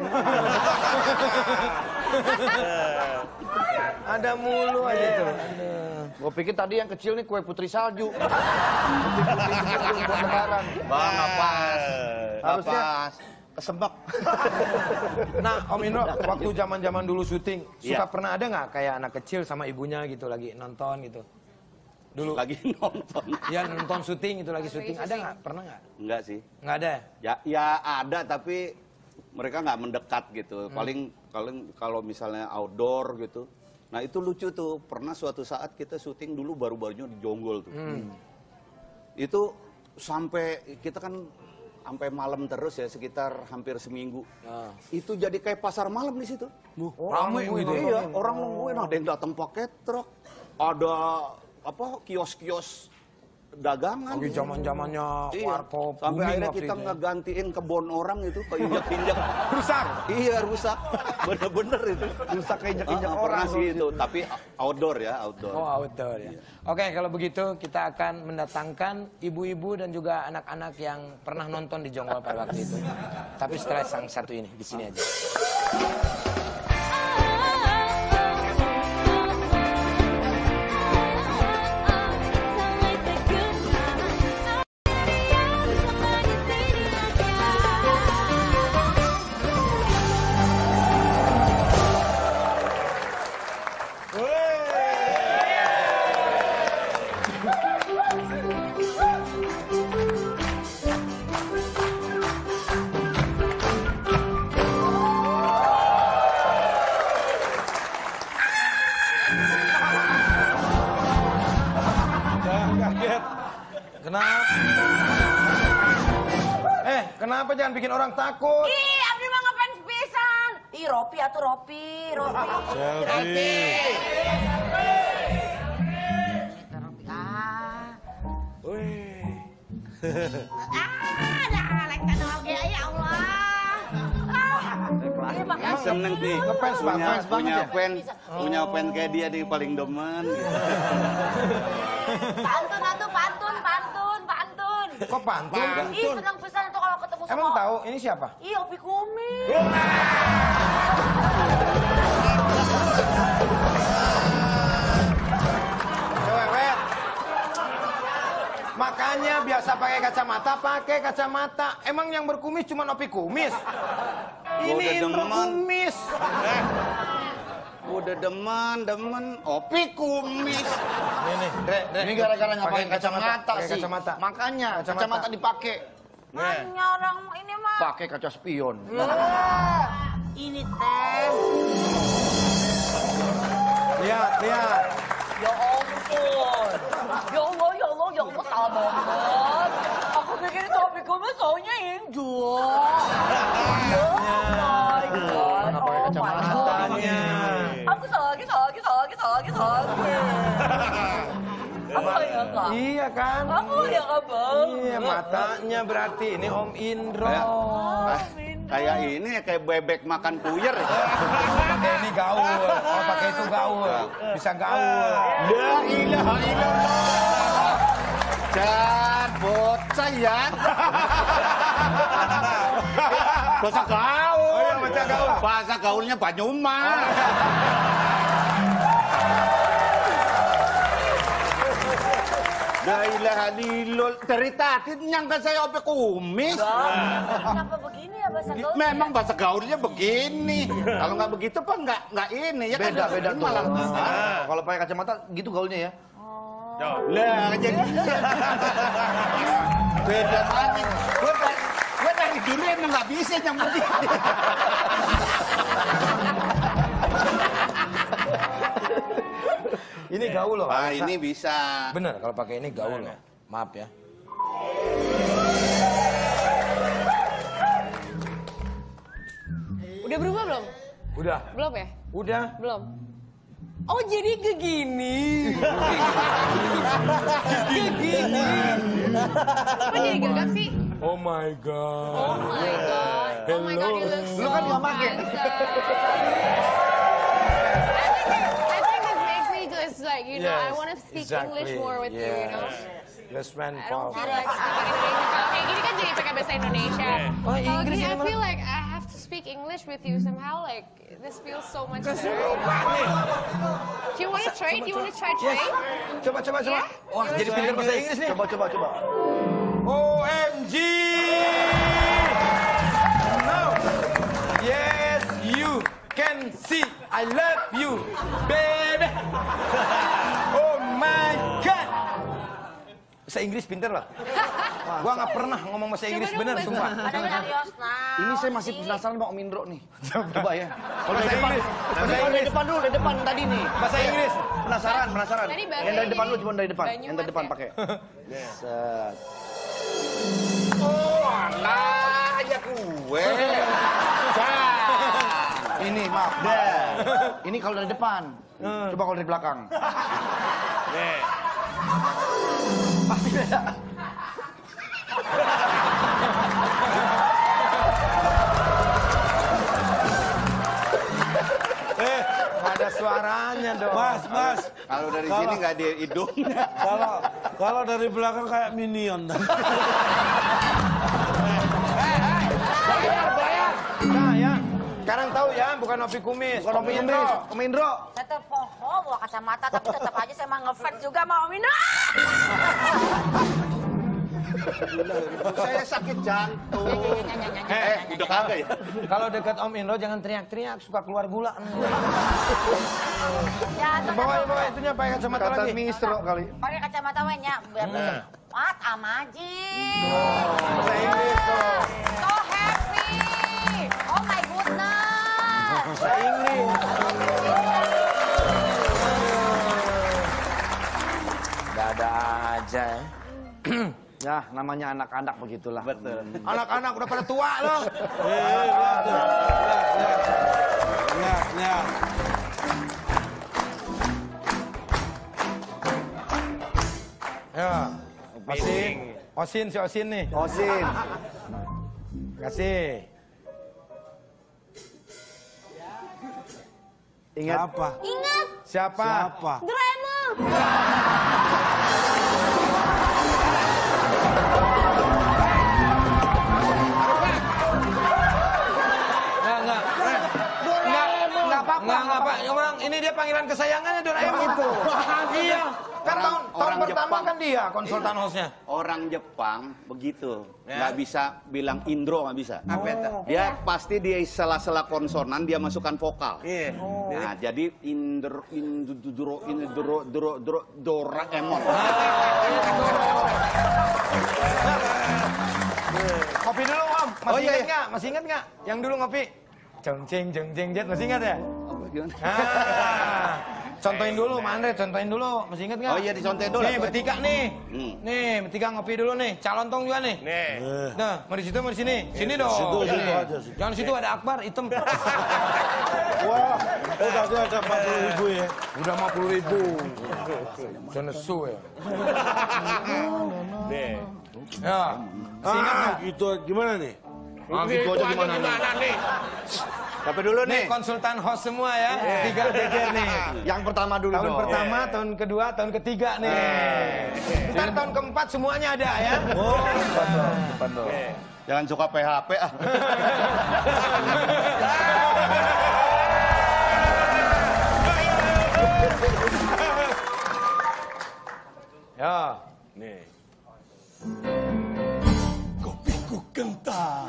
Ada mulu aja tuh.
Gue pikir tadi yang kecil nih kue putri salju. Putri-putri kecil buat lebaran.
Bang, nggak pas. Nggak
Harusnya-
pas. Kesembek.
Nah, Om Indro, waktu zaman-zaman dulu syuting, suka
Iya.
pernah ada nggak kayak anak kecil sama ibunya gitu lagi nonton gitu? Dulu.
Lagi nonton.
Ya nonton syuting itu lagi syuting, ada nggak? Pernah nggak?
Enggak sih.
Nggak ada.
Ya, ya ada tapi mereka nggak mendekat gitu. Paling paling kalau misalnya outdoor gitu. Nah itu lucu tuh. Pernah suatu saat kita syuting dulu baru-barunya di Jonggol tuh.
Hmm.
Itu sampai kita kan sampai malam terus ya sekitar hampir seminggu.
Nah.
Itu jadi kayak pasar malam di situ.
Ramai gitu ya?
Iya, orang nungguin. Ada yang datang pakai truk. Ada apa kios-kios dagangan.
Lagi zaman-zamannya
Iya.
warkop
Sampai
booming
akhirnya
waktu
kita
itu ya.
ngegantiin kebun orang itu keinjak-injak.
Rusak.
Iya rusak. Bener-bener itu.
Rusak keinjak-injak
Ah,
orang
pernah sih itu. Tapi outdoor ya, outdoor.
Oh outdoor ya. Oke kalau begitu kita akan mendatangkan ibu-ibu dan juga anak-anak yang pernah nonton di Jonggol pada waktu itu. Tapi setelah sang satu ini di sini aja. Kenapa? Eh, kenapa jangan bikin orang takut?
Ih, Abdi mah ngefans pisan. Ih, Ropi atuh Ropi, Ropi.
Selfie.
Kita Ropi. Ah.
Wih.
Ah, dah like tanu oge ya Allah. Ah. Iya, makasih.
Seneng nih.
Ngefans
punya,
banget,
punya
banget ya?
fans, punya fans kayak dia nih paling demen. Gitu.
Pantun atuh, pantun, pantun, pantun.
Kok pantun?
Ih, senang pisan tuh kalau ketemu sama
Emang tahu ini siapa?
Ih, Opi Kumis.
Cewek. Makanya biasa pakai kacamata, pakai kacamata. Emang yang berkumis cuma Opi Kumis? Ini
Udah
Indro
demen.
Kumis.
Udah demen, demen. Opi Kumis.
Ini nih, Dre, Dre.
Ini gara-gara nggak
Pakai
pakai kacamata
pakai
sih.
kacamata.
Makanya
Kacamata.
kacamata dipakai.
Hanya orang ini mah.
Pakai kaca spion.
Eh, Ini teh.
Lihat, lihat.
Ya ampun. Ya Allah, ya Allah, ya Allah, salah banget. Aku pikir itu Opi Kumis soalnya Injo. Oh my God.
Nggak pakai
Oh my
kacamata.
God. Aku salah lagi, salah lagi, salah lagi, salah lagi, salah lagi. Aku ya kak.
Iya kan?
Aku ya kak bang.
Iya, matanya berarti ini Om Indro.
Kayak, ah, kayak ini ya, kayak bebek makan puyer.
Kalau pakai ini gaul, kalau pakai itu gaul, bisa gaul.
La ilaha illallah. Dan bocah ya. Bahasa gaul.
Oh iya, bahasa gaul.
Bahasa gaulnya Banyumas. La ilaha illallah. Dari tadi nyangka saya Opi Kumis.
Kenapa begini ya bahasa gaul?
Memang bahasa gaulnya begini. Kalau nggak begitu pak nggak nggak ini ya kan.
Beda, beda tuh.
Malah.
Ah, Kalau pakai kacamata gitu gaulnya ya.
Lah jadi beda banget. Gue dari, gue dari dulu emang nggak bisa nyambung begini.
Ini gaul loh.
Ah
Bisa.
ini bisa.
Bener kalau pakai ini gaul loh. Maaf ya.
Udah berubah belum?
Udah,
Belum ya?
udah.
Belum. Oh jadi begini. Begini. Apa jadi gagap sih?
Oh my god.
Oh my god. Oh my god, you look so
Lu kan nggak pakai.
handsome. I think this makes me just like, you know, I
Yes,
want to speak
exactly.
English more with you, you know.
Yes, man.
I don't feel like speaking Indonesia. Kalau kayak gini kan jadi pakai bahasa Indonesia.
Oh,
Kalau
Inggris
gini, I
gimana?
feel like I have to speak English with you somehow. Like this feels so much better. Do you want to trade? Do you want to try trade?
Coba, coba, coba.
Yeah?
Wah, jadi pintar bahasa Inggris nih.
Coba, coba, coba.
O M G. bahasa Inggris pinter loh. Gua nggak pernah ngomong bahasa Inggris bener, sumpah.
Ini saya masih penasaran sama Om Indro nih. Coba ya. Kalau
Bahasa
dari depan,
Inggris.
kalau dari depan dulu, dari depan tadi nih.
Bahasa Inggris.
Penasaran, penasaran.
Tadi bahasa
Yang dari depan
ini
dulu, cuma dari depan.
Banyumas
Yang dari depan
ya?
pakai. Set.
Oh, alah, ya kue.
Ini maaf, maaf. Ini kalau dari depan. Coba kalau dari belakang.
Nih.
Pasti beda.
Eh, nggak ada suaranya dong.
Mas, mas.
Kalau dari
Kalau-
sini nggak ada hidungnya.
Kalau kalau dari belakang kayak minion.
Nah ya, sekarang tahu ya, bukan Opi Kumis.
Bukan Om Indro. Om Indro.
Saya terpoho bawa kacamata, tapi tetap aja saya emang ngefans juga sama Om Indro.
Saya sakit jantung.
Eh,
udah kagak ya?
Kalau dekat Om Indro jangan teriak-teriak, suka keluar gula.
Ya,
Bawa, bawa itunya pakai kacamata
Kata
lagi.
Mistro kali.
pakai kacamata banyak biar
Nah.
cepat amaji.
Bahasa Inggris tuh.
So happy. Oh my goodness.
Bahasa Inggris.
Ada aja ya. Ya, namanya anak-anak begitulah. Betul.
Anak-anak udah pada tua loh.
Eh, lihat tuh. Lihat, lihat. Lihat, lihat.
Ya, Osin, Osin si Osin nih.
Osin.
Kasih.
Ingat.
Apa?
Ingat,
Siapa?
Siapa?
Doraemon.
Enggak, enggak. Enggak, enggak apa-apa. Enggak, enggak apa. Orang ini dia panggilan kesayangannya Doraemon itu. Iya. Kan tahun, tahun
orang
pertama
Jepang.
kan dia konsultan hostnya.
Orang Jepang begitu,
Ya.
nggak bisa bilang Indro, nggak bisa.
Apa itu?
Dia pasti di sela-sela konsonan dia masukkan vokal.
Iya.
Nah, jadi Indro, Indro, Indro, Dro, Dro, Doraemon.
Ngopi dulu Om. Masih
Oh, iya,
ingat
iya.
nggak? Masih ingat nggak? Yang dulu ngopi. Jeng jeng jeng jeng jet masih ingat ya?
Apa gimana?
Ah, contohin dulu, Mas Andre, contohin dulu. Masih ingat nggak?
Oh iya, dicontohin dulu.
Nih, bertiga nih.
Hmm.
Nih, bertiga ngopi dulu nih. Calon tong juga nih.
Nih.
Eh,
Nah, mau di situ, mau di sini. Sini dong.
situ,
Sini.
situ aja, situ.
Jangan di situ ada Akbar, hitam.
Wah, oh tadi ada empat puluh ribu ya.
Udah lima puluh ribu. Senesu ya.
Nih.
Ya. Masih ingat
Ah,
nggak?
gitu. Gimana nih?
Ah,
Ini
gitu
itu
aja
aja
gimana nih?
gimana nih?
Tapi dulu
Nih,
nih.
konsultan host semua ya. Tiga geger nih.
Yang pertama dulu
Tahun
dong.
pertama, tahun kedua, tahun ketiga nih. Ntar tahun keempat semuanya ada ya.
Oh,
Depan dong.
Jangan suka P H P ah.
Ya.
Nih.
kopiku kental.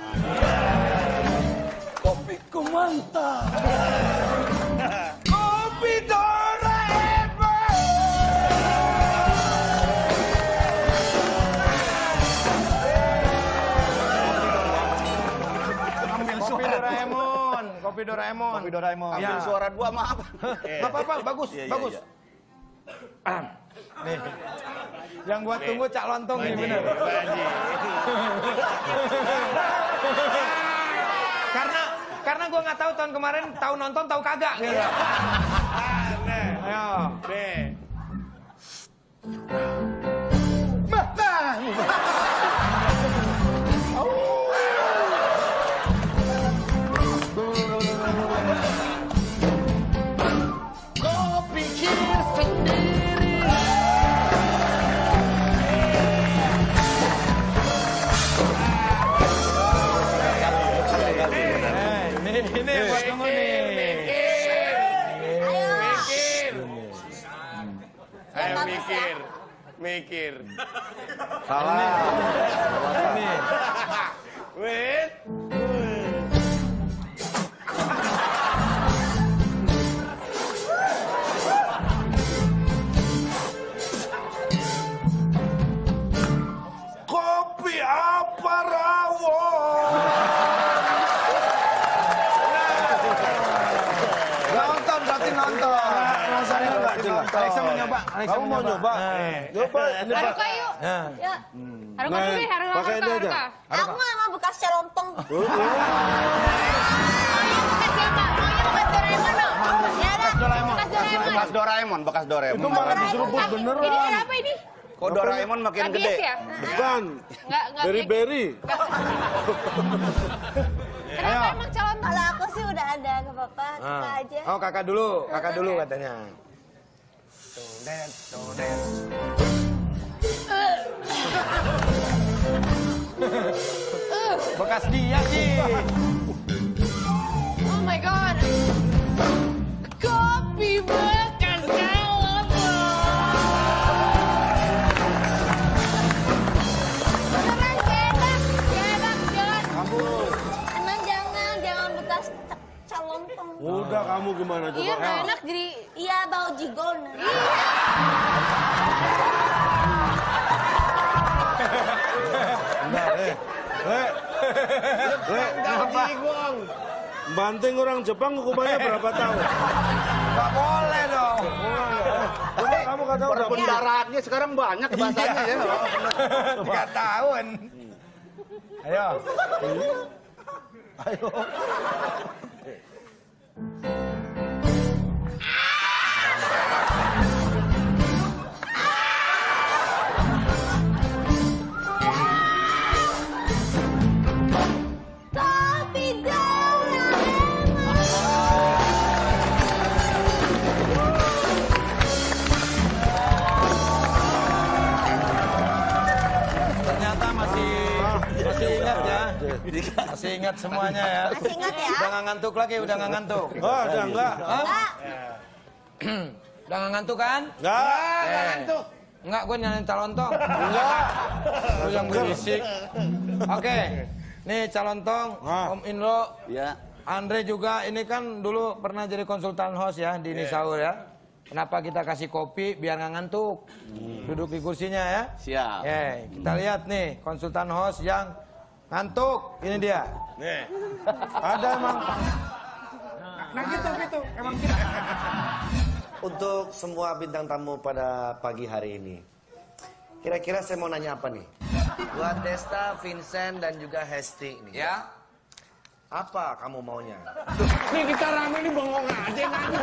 Kopiku mantap. Kopi Doraemon.
Kopi Doraemon, kopi Doraemon.
Kopi Doraemon.
Ya.
Ambil suara dua maaf.
Gak apa-apa, bagus,
Iya, iya,
bagus.
iya.
Nih. Yang buat tunggu Cak Lontong nih bener. karena karena gue nggak tahu tahun kemarin tahu nonton tahu kagak gitu. Ayo.
Nih.
Kau pikir sendiri.
Eh, ini ini buat tunggu nih.
Mikir. Ayo mikir. Mikir.
Salah.
Ini.
Wait.
Alexa
Kamu mau nyoba?
Nah.
Coba ini Pak.
Haruka yuk.
Nah.
Ya.
Haruka dulu deh, Haruka,
pakai ini
Haruka,
aja.
Haruka.
Aku mah emang bekas celontong.
Bekas Doraemon, bekas Doraemon.
Itu malah diseruput
Ini
beneran.
apa ini?
Kok Doraemon makin
Rabies
gede?
ya?
Bukan.
Enggak, enggak.
Beri-beri.
Kenapa emang calon
Kalau aku sih udah ada ke bapak, kita
Ah.
aja.
Oh kakak dulu, kakak dulu katanya. Tudet, tudet. Bekas dia sih.
Oh my god. Kopi bekas calon. Beneran gak enak, gak enak, jangan.
Kamu.
Emang jangan, jangan bekas ca- celontong.
Udah kamu gimana coba?
Iya gak enak jadi.
Iya, bau jigon.
Enggak, eh. Le. Le, kenapa? Banting orang Jepang hukumannya berapa tahun?
Gak boleh dong.
Coba kamu kata udah
Perpendaraannya sekarang banyak bahasanya ya.
Tiga tahun. Ayo.
Ayo.
Kopi Doraemon.
Ternyata masih masih ingat ya. Masih ingat semuanya ya.
Masih ingat ya?
Udah nggak ngantuk lagi, udah nggak ngantuk.
Oh, udah enggak.
Enggak.
Udah nggak ngantuk kan?
Enggak.
Eh. Enggak, gue nyalain calon tong.
Enggak.
Lu yang berisik. Oke. Nih calon tong,
Ah.
Om Indro,
Ya.
Andre juga ini kan dulu pernah jadi konsultan host ya di Ini Sahur ya. Kenapa kita kasih kopi biar nggak ngantuk? Duduk di kursinya ya.
Siap.
Oke, kita lihat nih konsultan host yang ngantuk. Ini dia.
Nih. Ada emang.
Nah gitu gitu, emang gitu.
Untuk semua bintang tamu pada pagi hari ini, kira-kira saya mau nanya apa nih? Buat Desta, Vincent, dan juga Hesti nih.
Ya.
Apa kamu maunya?
Nih kita rame nih bengong aja nanya.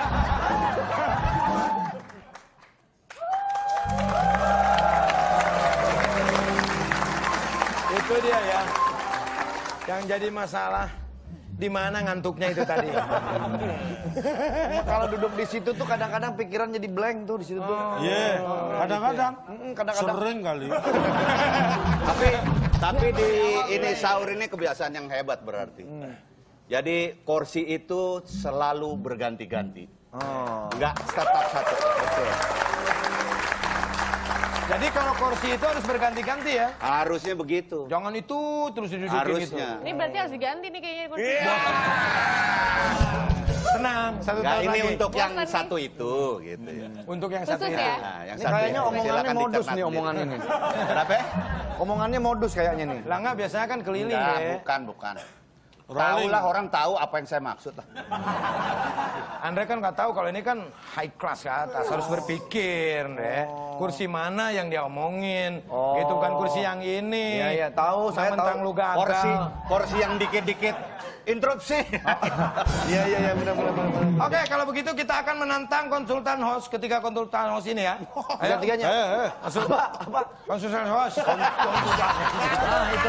Itu dia ya. Yang jadi masalah di mana ngantuknya itu tadi.
Kalau duduk di situ tuh kadang-kadang pikiran jadi blank tuh di situ tuh.
Iya, kadang-kadang.
Mm, kadang-kadang.
Sering kali.
Tapi tapi di ini sahur ini kebiasaan yang hebat berarti. Jadi kursi itu selalu berganti-ganti.
Oh.
Nggak tetap satu. Betul.
Jadi kalau kursi itu harus berganti-ganti ya.
Harusnya begitu.
Jangan itu terus didudukin gitu.
Harusnya.
Ini berarti harus diganti nih kayaknya kursi.
Tenang, satu
Nggak,
tahun
ini
lagi.
untuk yang
Bosan nih.
satu itu gitu ya.
Untuk yang satu
Khusus
ya.
ya?
Nah, yang
Ini
satu
kayaknya
itu.
omongannya
Silakan
modus
dicerna
nih
sendiri.
omongan ini.
Kenapa?
Omongannya modus kayaknya nih.
Lah nggak, biasanya kan keliling
Enggak,
ya.
bukan, bukan.
Rolling.
Tahu lah, orang tahu apa yang saya maksud lah.
Andre kan nggak tahu kalau ini kan high class ke atas, harus berpikir deh. Kursi mana yang dia omongin?
Oh.
Gitu kan kursi yang ini.
Iya, iya, tahu, saya
Mentang
tahu.
lu gagal.
Kursi, kursi yang dikit-dikit interupsi.
Iya, iya, iya, benar-benar.
Oke, kalau begitu kita akan menantang konsultan host ketiga konsultan host ini ya. Ayo.
Tiga-tiganya.
Eh, eh.
Konsul- apa? Apa? Konsultan host. Nah, itu.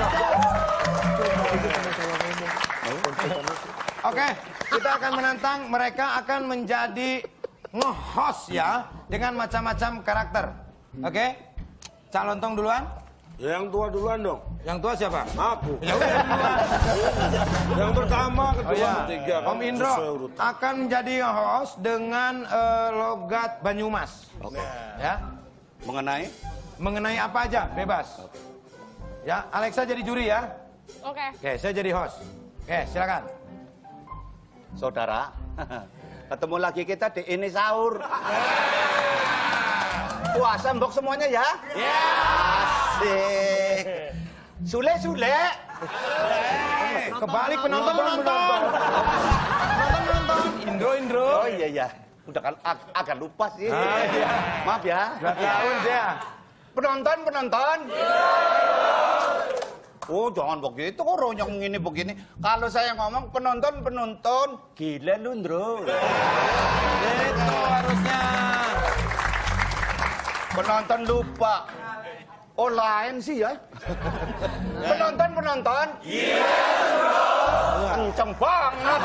Oke, kita akan menantang, mereka akan menjadi nge-host ya dengan macam-macam karakter. Oke? Calon tong duluan.
Yang tua duluan dong.
Yang tua siapa?
Aku.
Ya udah, yang duluan.
Yang pertama, kedua,
Oh iya.
ketiga.
Om Indro
Sesuai urutan.
akan menjadi host dengan eh, logat Banyumas. Ya.
Mengenai
Mengenai apa aja, bebas. Ya, Alexa jadi juri ya.
Oke.
Oke, saya jadi host. Oke, silakan.
saudara, ketemu lagi kita di Ini Sahur. Puasa mbok semuanya ya? Ya. Asik. Sule sule.
Kebalik penonton penonton. Penonton penonton. Indro Indro.
Oh iya ya. Udah kan ag agak lupa sih.
Ah, iya.
Maaf ya.
Dua tahun ya.
Penonton, penonton. Oh jangan begitu kok ronyong ini begini. Kalau saya ngomong penonton, penonton. Gila lu, Ndro.
Itu harusnya.
Penonton lupa. Oh lain sih ya. Penonton, penonton. Iya, Ndro. Kenceng banget.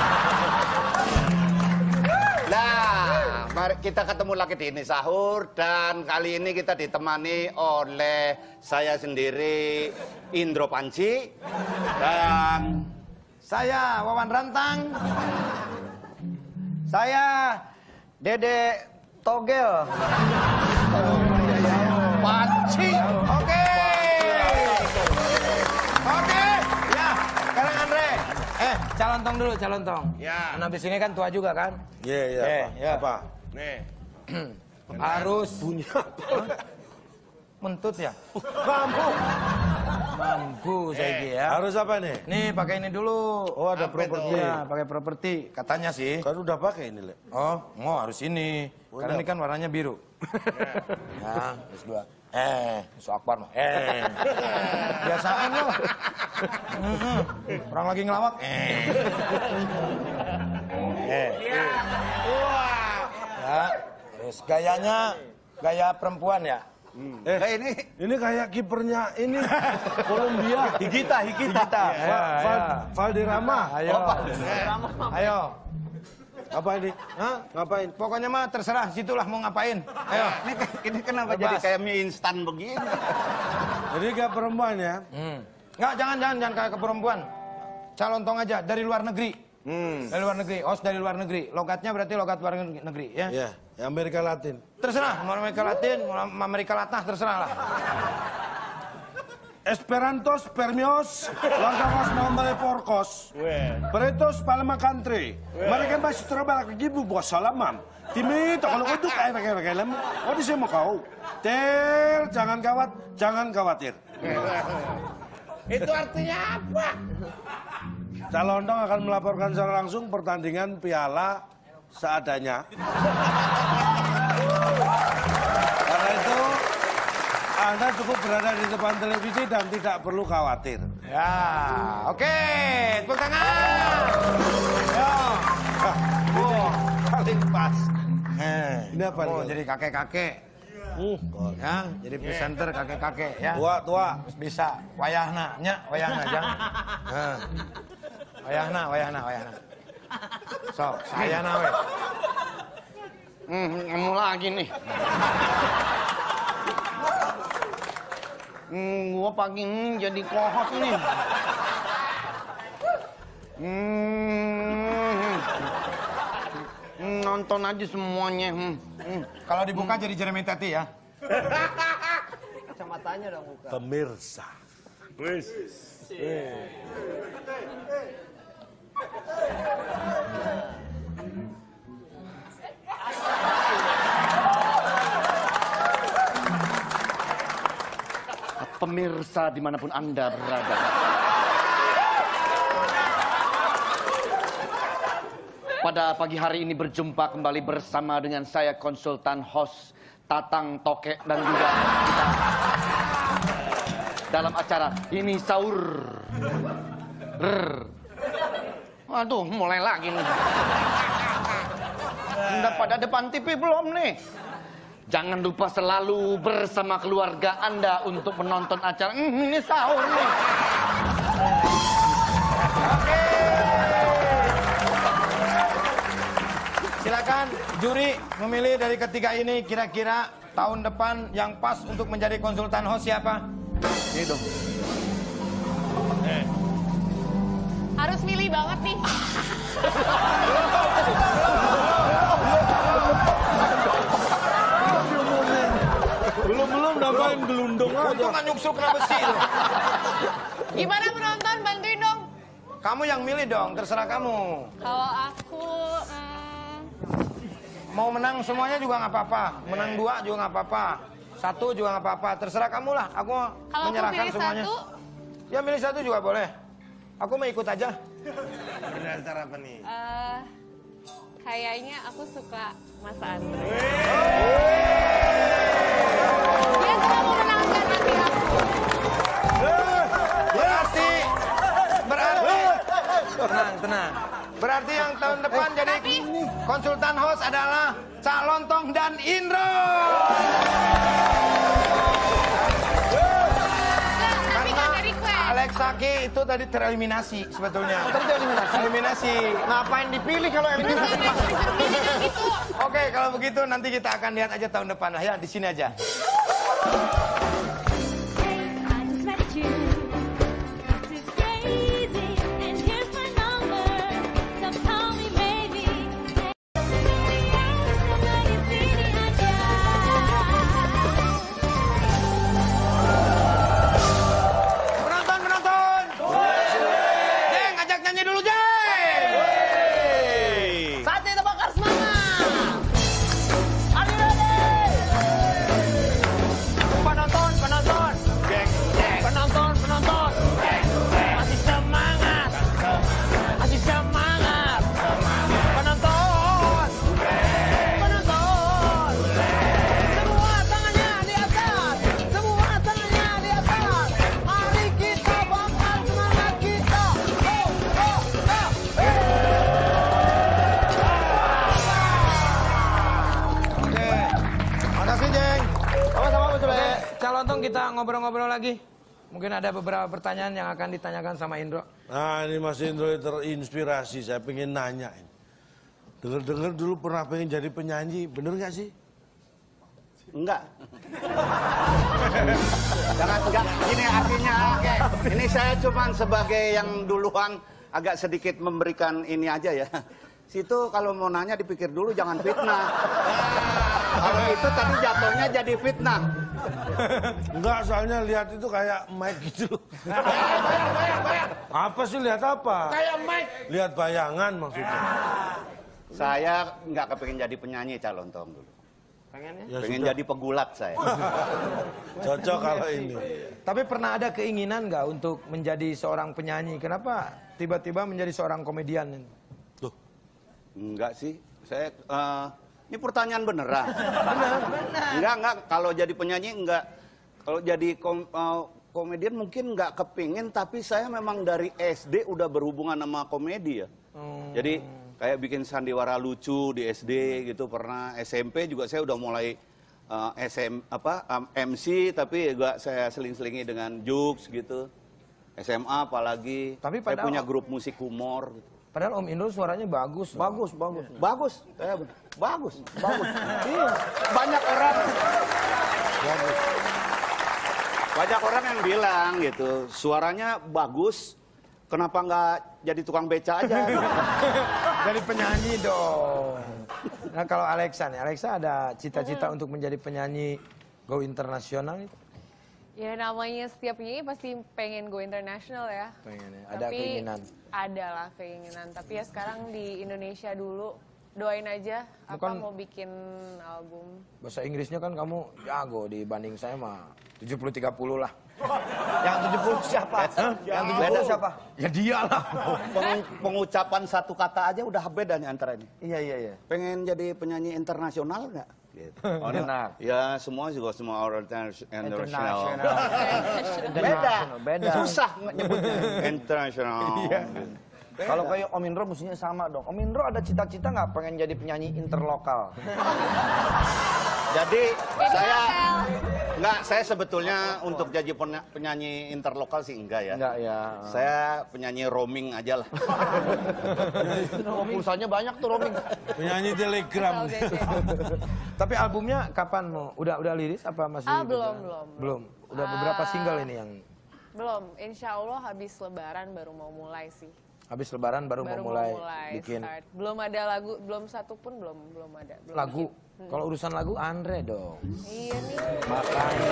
Nah, mari kita ketemu lagi di Ini Sahur dan kali ini kita ditemani oleh saya sendiri Indro Panci dan
saya Wawan Rantang.
Saya Dede Togel.
Panci.
Oke. Oke. Ya, sekarang Andre. Eh, calon tong dulu, calon tong.
Ya.
Nah, habis ini kan tua juga kan?
Iya, iya.
Eh,
apa?
ya.
Apa?
Nih.
Harus
Punya apa?
mentut ya?
Mampu.
Mampu saya
Eh,
ya.
Harus apa nih?
Nih, pakai ini dulu.
Oh, ada
Apa itu?
properti.
Ya, pakai properti. Katanya sih.
Kan udah pakai ini, Le.
Oh, mau harus ini.
Oh,
Karena
iya.
ini kan warnanya biru. Ya, terus dua. Eh, Musuh Akbar mah. Eh. Biasaan lo. Mhm. Orang lagi ngelawak. Eh. Eh.
Wah.
Ya. Terus gayanya gaya perempuan ya.
Eh,
kayak ini
ini kayak kipernya ini Kolombia.
Higita, Higita.
Val,
Ya,
Val,
ya.
Valderrama.
Ayo. Ayo.
Apa ini?
Hah?
Ngapain?
Pokoknya mah terserah situlah mau ngapain. Ayo.
Ini, ini kenapa
Bebas.
jadi kayak mie instan begini?
Jadi kayak perempuan ya?
Hmm. Nggak, jangan, jangan, jangan kayak ke perempuan. Calon tong aja, dari luar negeri.
Hmm.
Dari luar negeri, host dari luar negeri. Logatnya berarti logat luar negeri, ya?
Iya, ya, Amerika Latin.
Terserah, mau Amerika Latin, mau Amerika Latah, terserah lah.
Esperantos, permios, langkahos nombre porcos. Pretos palma country. Mereka masih terbalak gibu bos salamam. Timit, kalau kau tuh kayak pakai pakai lem. Oh di sini mau kau. Ter, jangan kawat, jangan khawatir.
Itu artinya apa?
Calondong akan melaporkan secara langsung pertandingan piala seadanya. Karena itu Anda cukup berada di depan televisi dan tidak perlu khawatir.
Ya, oke, tepuk tangan. Yo.
Oh, paling pas.
Eh,
Ini apa
oh,
nih?
jadi kakek-kakek.
Uh,
Ya, jadi presenter kakek-kakek ya.
tua, tua.
Terus bisa wayahna, nya, wayahna jangan. Nah. Wayahna, wayahna, wayahna. So, saya nawe.
Hmm, kamu lagi nih. Hmm, gua pagi ini jadi kohos nih. Hmm, hmm, nonton aja semuanya. Hmm, hmm.
Kalau dibuka jadi Jeremy Teti ya.
Kacamatanya dong buka.
Pemirsa.
Wis.
Pemirsa dimanapun Anda berada. Pada pagi hari ini berjumpa kembali bersama dengan saya konsultan host Tatang Tokek dan juga kita dalam acara Ini Sahur. Rrr. Waduh, mulai lagi nih. Anda pada depan T V belum nih? Jangan lupa selalu bersama keluarga Anda untuk menonton acara Ini Sahur nih.
Oke. Silakan juri memilih dari ketiga ini kira-kira tahun depan yang pas untuk menjadi konsultan host siapa?
Ini dong.
Harus milih banget nih.
Belum-belum nambahin gelundung aja.
Untung nggak nyuksuk kena besi loh.
Gimana penonton? Bantuin dong.
Kamu yang milih dong, terserah kamu.
Kalau aku hmm,
Mau menang semuanya juga nggak apa-apa. Menang dua juga nggak apa-apa. Satu juga nggak apa-apa. Terserah kamu lah. Aku
kalau aku
menyerahkan
pilih
semuanya.
satu,
Ya milih satu juga boleh. Aku mau ikut aja.
Ini antara apa nih?
eh, Kayaknya aku suka Mas Andre. Dia telah memenangkan hati aku.
Berarti, berarti, tenang, tenang. Berarti yang tahun depan jadi konsultan host adalah Cak Lontong dan Indro. Alex Saki itu tadi tereliminasi sebetulnya. Tereliminasi. Eliminasi.
Ngapain dipilih kalau eliminasi?
Oke, kalau begitu nanti kita akan lihat aja tahun depan lah ya, di sini aja. Lontong, kita ngobrol-ngobrol lagi. Mungkin ada beberapa pertanyaan yang akan ditanyakan sama Indro.
Nah, ini Mas Indro terinspirasi. Saya pengen nanya. Dengar-dengar dulu pernah pengen jadi penyanyi, bener nggak sih?
Enggak. Jangan enggak. Ini artinya, ini saya cuma sebagai yang duluan agak sedikit memberikan ini aja ya. Situ kalau mau nanya dipikir dulu, jangan fitnah. Kalau itu tadi jatuhnya jadi fitnah.
Enggak, soalnya lihat itu kayak mic gitu. Apa sih, lihat apa?
Kayak mic.
Lihat bayangan maksudnya.
Saya nggak kepingin jadi penyanyi, Cak Lontong dulu.
Pengennya?
Ya
pengen
sudah.
jadi pegulat saya.
Cocok kalau ini.
Tapi pernah ada keinginan nggak untuk menjadi seorang penyanyi? Kenapa tiba-tiba menjadi seorang komedian?
Tuh.
Enggak sih. Saya uh, ini pertanyaan beneran.
Benar, benar.
Enggak, enggak. Kalau jadi penyanyi enggak. Kalau jadi kom, uh, komedian mungkin enggak kepingin, tapi saya memang dari S D udah berhubungan sama komedi ya.
Hmm.
Jadi kayak bikin sandiwara lucu di S D gitu pernah. S M P juga saya udah mulai uh, S M apa um, M C, tapi juga saya seling-selingi dengan jokes gitu. S M A apalagi.
Tapi
saya
padahal-
punya grup musik humor gitu.
Padahal Om Indro suaranya bagus. loh.
Bagus, bagus, bagus, saya bagus, bagus. Iya, banyak orang, bagus. Banyak orang yang bilang gitu, suaranya bagus, kenapa nggak jadi tukang beca aja? Gitu.
Jadi penyanyi dong. Nah kalau Alexa nih, Alexa ada cita-cita untuk menjadi penyanyi go internasional itu?
Ya namanya setiap penyanyi pasti pengen go international ya.
Pengen ya, ada
Tapi
keinginan.
Ada lah keinginan. Tapi ya sekarang di Indonesia dulu doain aja. Apa
Bukan-
mau bikin album.
Bahasa Inggrisnya kan kamu jago dibanding saya mah tujuh puluh tiga puluh lah.
Yang tujuh puluh siapa? Yang tujuh puluh siapa?
Ya dia lah.
Peng- pengucapan satu kata aja udah beda nih antara ini.
Iya, iya, iya.
Pengen jadi penyanyi internasional nggak? Gitu.
Oh, enak.
Ya semua juga semua orang interna- internasional.
Beda. Beda.
Susah nyebutnya. Internasional.
Kalau kayak Om Indro mestinya sama dong. Om Indro ada cita-cita nggak pengen jadi penyanyi interlokal?
Jadi saya nggak, saya sebetulnya untuk jadi penya- penyanyi interlokal sih enggak ya.
Enggak ya.
Saya penyanyi roaming aja lah.
Pulsanya banyak tuh roaming.
Penyanyi telegram.
Tapi albumnya kapan mau? Udah udah liris apa masih?
Ah, belum,
berjalan?
belum,
Belum. Udah beberapa
Ah.
single ini yang
Belum, insya Allah habis lebaran baru mau mulai sih.
habis lebaran baru,
Baru
mau mulai,
start.
bikin
Belum ada lagu, belum satu pun belum belum ada. Belum
lagu.
bikin. Hmm.
Kalau urusan lagu Andre dong.
Iya nih.
Makanya.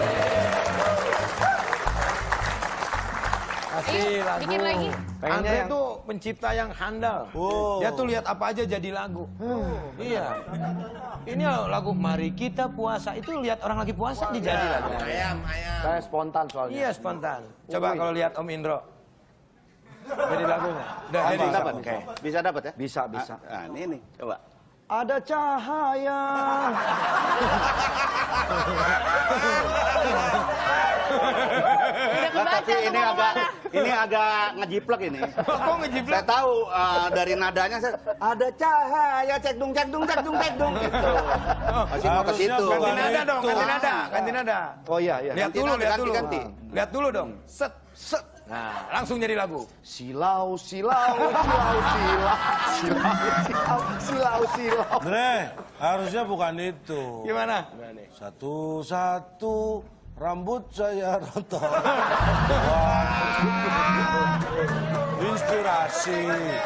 Kasih
Ayo,
lagu.
bikin lagi.
Pengennya
Andre
yang-
tuh pencipta yang handal.
Oh.
Dia tuh lihat apa aja jadi lagu. Iya. Ini lagu Mari Kita Puasa itu lihat orang lagi puasa dijadi lagu.
Ayam, ayam.
Saya spontan soalnya.
Iya spontan. Coba kalau lihat Om Indro. Jadi lagunya. Udah
Bisa
jadi.
dapat,
Oke.
bisa dapat ya?
Bisa, bisa.
Nah, ini nih, coba.
Ada cahaya.
Nah, tapi ini agak ini agak ngejiplek ini.
Kok ngejiplek?
Saya tahu uh, dari nadanya saya ada cahaya cek dung cek dung cek dung cek dung gitu. Masih mau ke situ.
Ganti nada dong, ganti nada, ganti nada.
Oh iya, iya.
Lihat
Ganti
dulu,
nada,
lihat
ganti,
dulu.
ganti.
Lihat dulu dong. Set, set. Nah, langsung jadi lagu.
Silau, silau, silau, silau, silau, silau, silau, silau.
Dre, harusnya bukan itu.
Gimana?
Satu-satu rambut saya rontok. Inspirasi.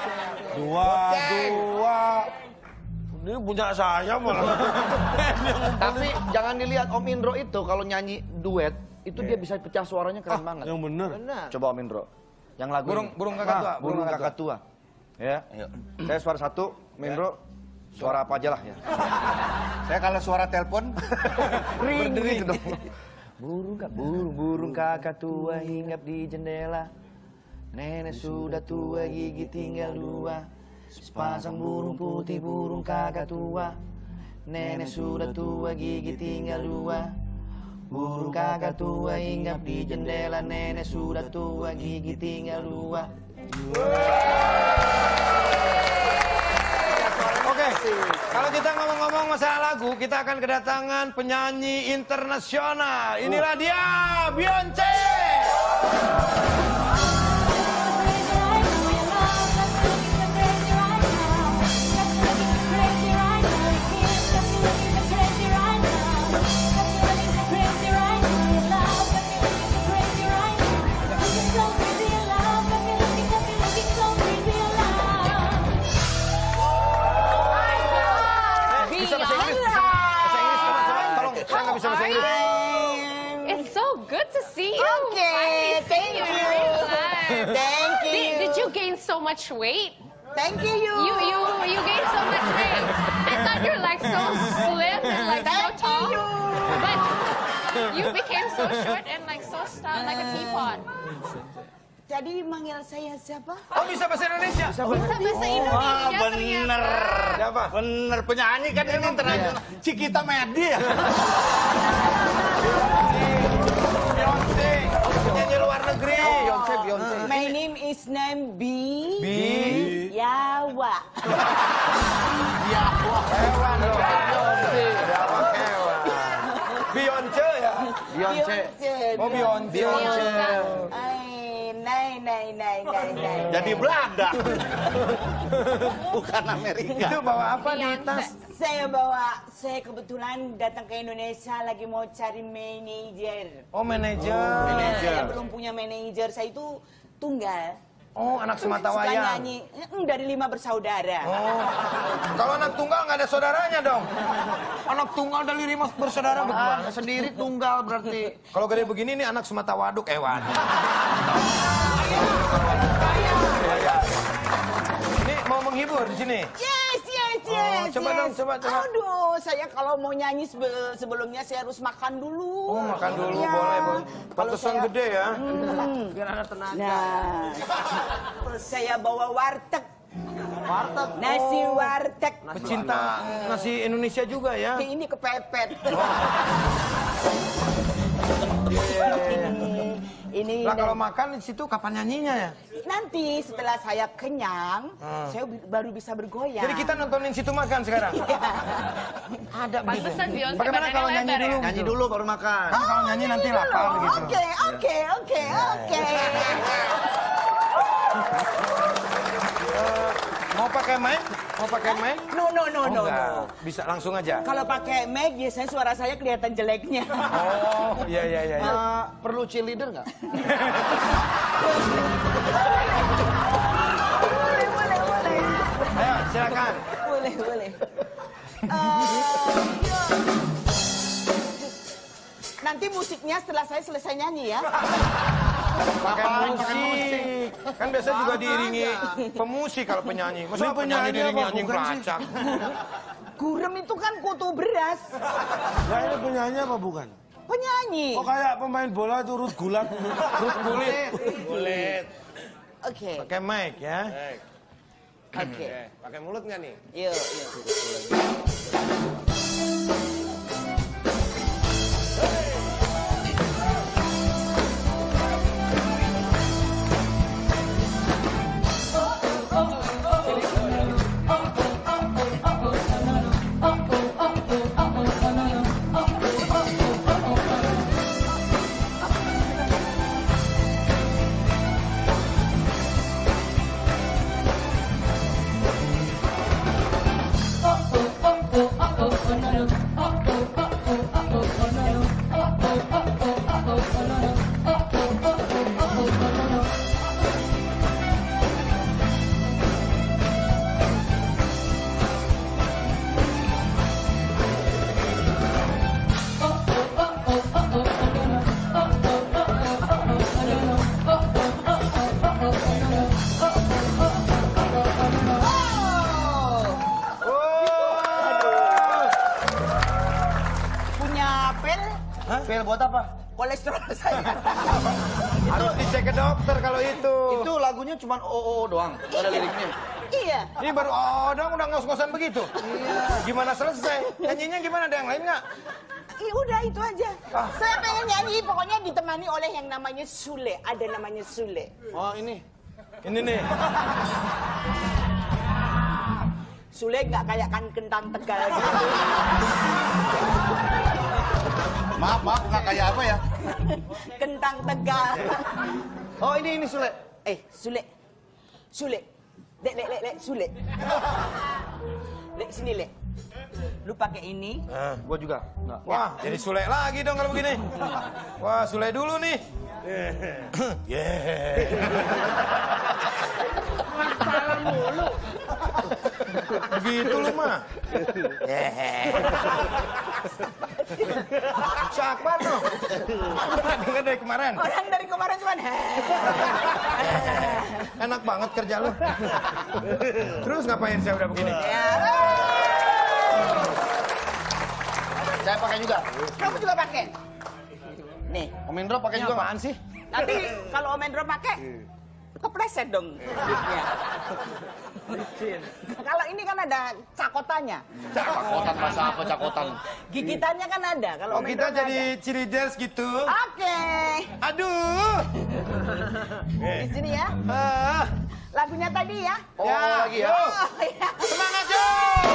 Dua-dua. Ini punya saya malah.
Tapi jangan dilihat Om Indro itu kalau nyanyi duet, itu dia bisa pecah suaranya keren banget.
Yang bener.
Coba Om Indro. Yang lagu
Burung-
ini.
burung kakak tua,
Ah,
burung
burung
kakak
kakak tua. Ya. Saya suara satu, Om Indro suara apa aja lah ya.
Saya kalau suara telepon
Ring gitu dong. Burung kak, burung, burung kakak tua hinggap di jendela. Nenek sudah tua, gigi tinggal dua. Sepasang burung putih, burung kakak tua. Nenek sudah tua, gigi tinggal dua. Burung kakak tua hinggap di jendela. Nenek sudah tua, gigi tinggal dua.
Oke, kalau kita ngomong-ngomong masalah lagu, kita akan kedatangan penyanyi internasional. Inilah dia, Beyonce. Bisa bahasa Inggris? Bisa bahasa Inggris, coba, coba. Tolong, saya nggak bisa bahasa Inggris.
It's so good to see you.
Okay,
Finally
thank
see you in
you.
real life.
Thank you.
Did, did you gain so much weight?
Thank you, you.
You you you gained so much weight. I thought you're like so slim and like so
Thank
tall,
you.
but you became so short and like so stout, like a teapot.
Tadi manggil saya siapa?
Oh, bisa bahasa Indonesia?
Bisa bahasa Indonesia
Wah,
ternyata.
bener.
Siapa?
Bener penyanyi kan ini internasional. Cikita Medi ya.
Beyonce, penyanyi luar negeri.
Beyonce, Beyonce.
My name is name B.
B.
Yawa.
Hewan dong. Hewan, hewan. Beyonce ya?
Beyonce.
Oh, Beyonce.
Beyonce.
Ay, nay, nay, nay, nay, nay.
Jadi Belanda. Bukan Amerika.
Itu bawa apa di
Beyonce.
tas?
Saya bawa, saya kebetulan datang ke Indonesia lagi mau cari manajer.
Oh, manajer.
Saya belum punya manajer, saya itu tunggal.
Oh, anak semata
Suka
wayang.
nyanyi, Mm, dari lima bersaudara.
Oh, kalau anak tunggal nggak ada saudaranya dong. Anak tunggal dari lima bersaudara bagaimana?
Ah, sendiri tunggal berarti.
Kalau gede begini nih anak semata waduk hewan. Ini mau menghibur di sini.
Yes, yes, yes.
coba
yes.
dong, coba, coba.
Aduh, saya kalau mau nyanyi sebe- sebelumnya saya harus makan dulu.
Oh, makan dulu
Ya.
boleh, boleh.
Kalau
Pantesan
saya-
gede ya.
Hmm.
Biar ada tenaga.
Nah, saya bawa warteg. Warteg? Nasi
Oh.
warteg.
Pecinta nasi Indonesia juga ya.
Ini kepepet. Ini
Lah kalau
dan-
makan di situ kapan nyanyinya ya?
nanti setelah saya kenyang,
Hmm.
saya bi- baru bisa bergoyang.
Jadi kita nontonin situ makan sekarang. Ada begitu.
Pantesan Beyonce
Bagaimana
badannya
kalau nyanyi
lebar ya?
dulu?
Nyanyi
gitu?
dulu baru makan.
Kan kalau nyanyi nanti lapar gitu.
Oke, oke, oke, oke.
Mau pakai mic? Mau pakai mic?
No, no, no,
Oh,
no,
enggak.
no.
Bisa langsung aja.
Kalau pakai mic, biasanya suara saya kelihatan jeleknya.
Oh, iya iya iya. iya.
Eh, perlu cheerleader nggak?
Boleh, boleh, boleh.
Ayo, silakan.
Boleh, boleh. Eh, nanti musiknya setelah saya selesai nyanyi ya.
Pakai musik. Kan biasa juga diiringi pemusik kalau penyanyi. Masa
Ini
penyanyi
penyanyi
diiringi
apa?
anjing
Bukan sih.
pelacak?
Gurem itu kan kutu beras.
Nah ini penyanyi apa bukan?
Penyanyi.
Oh kayak pemain bola itu Ruth Gulat.
Ruth kulit. Kulit.
Oke.
Pakai mic ya.
Oke.
Pakai mulut nggak nih?
Yuk, yuk.
Pil buat apa?
Kolesterol saya.
Harus dicek ke dokter kalau itu.
Itu lagunya cuma O O O doang, ada liriknya.
Iya.
Ini baru oh dong udah ngos-ngosan begitu. Iya. Gimana selesai? Nyanyinya gimana? Ada yang lain nggak?
Iya udah itu aja. Ah. Saya pengen nyanyi pokoknya ditemani oleh yang namanya Sule. Ada namanya Sule.
Oh ini.
Ini nih.
Sule nggak kayak kan kentang Tegal gitu.
Maaf, maaf, nggak kayak apa ya?
Kentang Tegal.
Oh ini, ini Sule.
Eh, Sule. Sule. Lek, lek, lek, lek, Sule. Lek, sini, Lek. Lu pakai ini.
Ah,
gua juga. Nggak.
Wah, jadi Sule lagi dong kalau begini. Wah, Sule dulu nih. Yeah.
Salah mulu.
Begitu lu mah. Siapa tuh? Dengar dari kemarin.
Orang dari kemarin cuma
Enak banget kerja lu. Terus ngapain saya udah begini?
Saya pakai juga.
Kamu juga pakai. Nih,
Om Indro pakai juga apaan sih?
nanti kalau Om Endro pakai, kepleset dong. Ya. Kalau ini kan ada cakotannya.
Cakotan bahasa apa cakotan?
Gigitannya kan ada. Kalau
Oh,
Om
kita
Endro
jadi
ada.
cheerleaders gitu.
Oke.
Aduh.
Di sini ya.
Ah.
Lagunya tadi ya.
Oh,
Ya,
lagi ya.
yuk.
Oh, ya.
Semangat, yuk.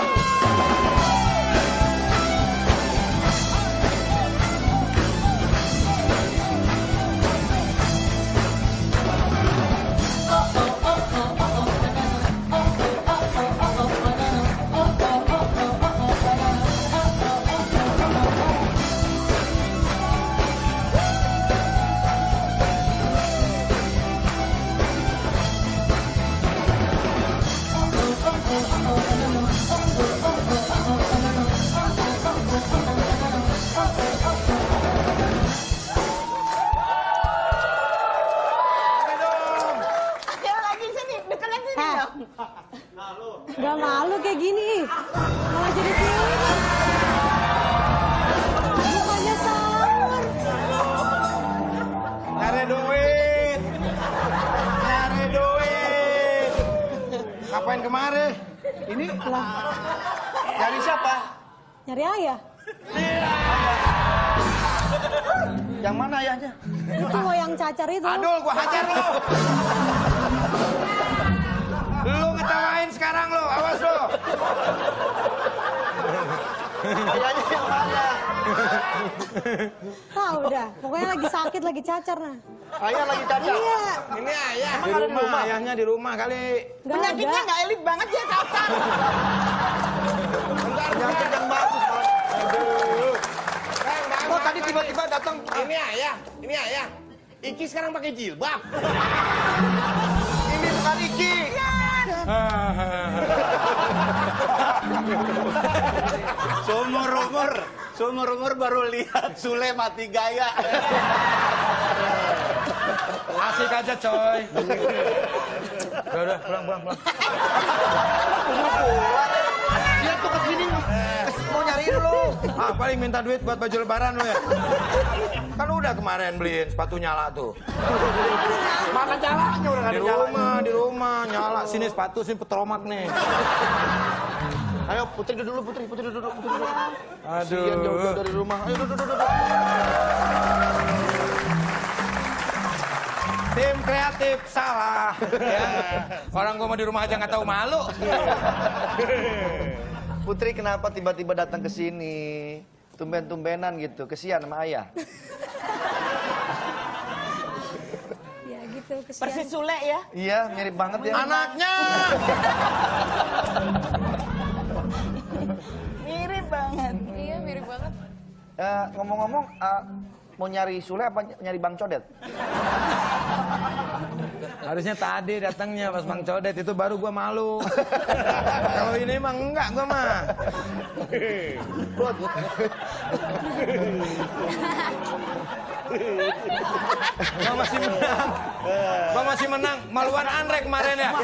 Ayo lagi sini, deketan sini dong.
Gak malu kayak gini. Malah jadi cewek. Bukannya sahur.
Nyari duit. Nyari duit. Ngapain kemari?
Ini dari siapa?
Nyari ayah.
Yang mana ayahnya?
Itu loh yang cacar itu.
Aduh, gua hajar lu. Lu ngetawain sekarang lu, awas lu.
Ayahnya yang mana?
Tahu dah. Pokoknya lagi sakit, lagi cacar nah.
Ayah lagi cacat.
Iya.
Ini ayah
Emang
di
ada di
rumah,
rumah?
ayahnya di rumah kali.
Gak
Penyakitnya
ada.
nggak elit banget ya cacar.
Penyakit yang bagus malah.
Aduh.
Oh tadi tiba-tiba datang.
Ini ayah, ini ayah. Iki sekarang pakai jilbab.
Ini bukan Iki. Seumur umur, seumur umur baru lihat Sule mati gaya.
Asik aja coy. Udah, udah, pulang, pulang, pulang.
Dia tuh kesini mau nyariin lu.
Ah, paling minta duit buat baju lebaran lu ya. Kan udah kemarin beliin sepatu nyala tuh.
Mana jalannya udah nggak
Di
ada jalan.
rumah, di rumah, nyala sini sepatu, sini petromak nih.
Ayo Putri duduk dulu, Putri, Putri duduk, Putri duduk.
Aduh.
Kasian jauh-jauh dari rumah. Ayo duduk, duduk, duduk.
Tim kreatif salah. Ya. Orang gua mau di rumah aja nggak tahu malu.
Putri kenapa tiba-tiba datang ke sini? Tumben-tumbenan gitu, kesian sama ayah.
Ya gitu, kesian.
Persis Sule ya?
Iya, mirip banget ya.
Anaknya.
Mirip banget.
Iya, mirip banget.
Eh, ngomong-ngomong, eh, mau nyari Sule apa nyari Bang Codet?
Harusnya tadi datangnya pas Bang Codet itu baru gua malu. Kalau ini emang enggak gua mah. Gua masih menang. Gua masih menang. Maluan Andre kemarin ya.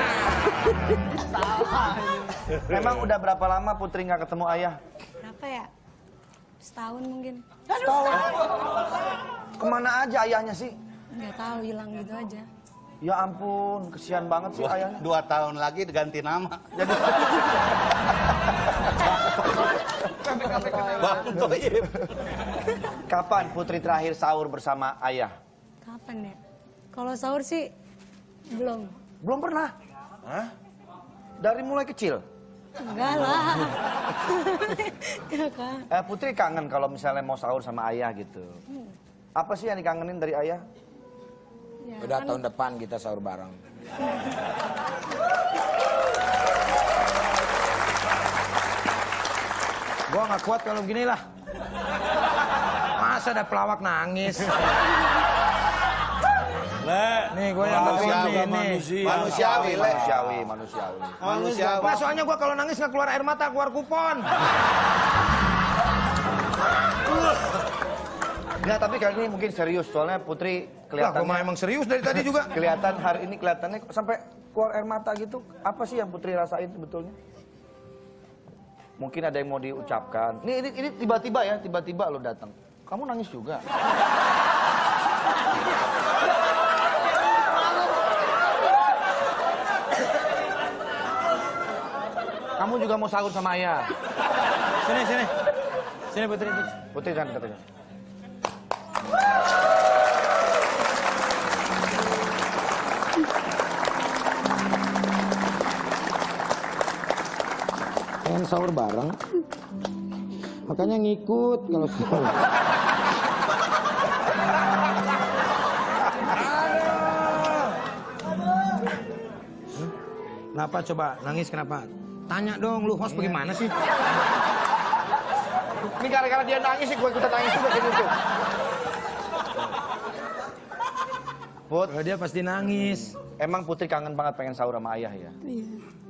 Emang udah berapa lama Putri nggak ketemu ayah?
Berapa ya? Setahun mungkin.
Setahun. Kemana aja ayahnya sih?
Nggak tahu, hilang gitu aja.
Ya ampun, kesian banget sih
Dua,
ayahnya.
dua tahun lagi diganti nama.
Jadi
Bang Toyib.
kapan Putri terakhir sahur bersama ayah?
Kapan ya? Kalau sahur sih belum.
Belum pernah. Hah? Dari mulai kecil?
Enggak lah. Enggak kan.
Eh, Putri kangen kalau misalnya mau sahur sama ayah gitu.
Hmm.
Apa sih yang dikangenin dari ayah?
Ya,
Udah
kan
tahun depan kita sahur bareng. Gua nggak kuat kalau begini lah. Masa ada pelawak nangis.
Le,
Nih gue yang
Manusiawi,
ngerti ini.
manusia.
Manusiawi,
Le.
manusiawi, manusiawi.
Manusiawi.
Nah, soalnya gue kalau nangis nggak keluar air mata, keluar kupon.
Nggak, tapi kali ini mungkin serius. Soalnya Putri
Lah,
kelihatan
gue mah emang serius dari tadi juga.
kelihatan hari ini kelihatannya sampai keluar air mata gitu. Apa sih yang Putri rasain sebetulnya? Mungkin ada yang mau diucapkan. Ini ini ini tiba-tiba ya, tiba-tiba lo datang. Kamu nangis juga. Kamu juga mau sahur sama ayah.
Sini, sini. Sini Putri.
Putri kan katanya.
Pengen sahur bareng. Makanya ngikut kalau sahur. Kenapa coba? Nangis kenapa? Tanya dong, lu host bagaimana sih?
Ini gara-gara dia nangis sih, gue ikutan nangis juga kayak gitu. Put,
Oh, dia pasti nangis.
emang Putri kangen banget pengen sahur sama ayah ya?
Iya.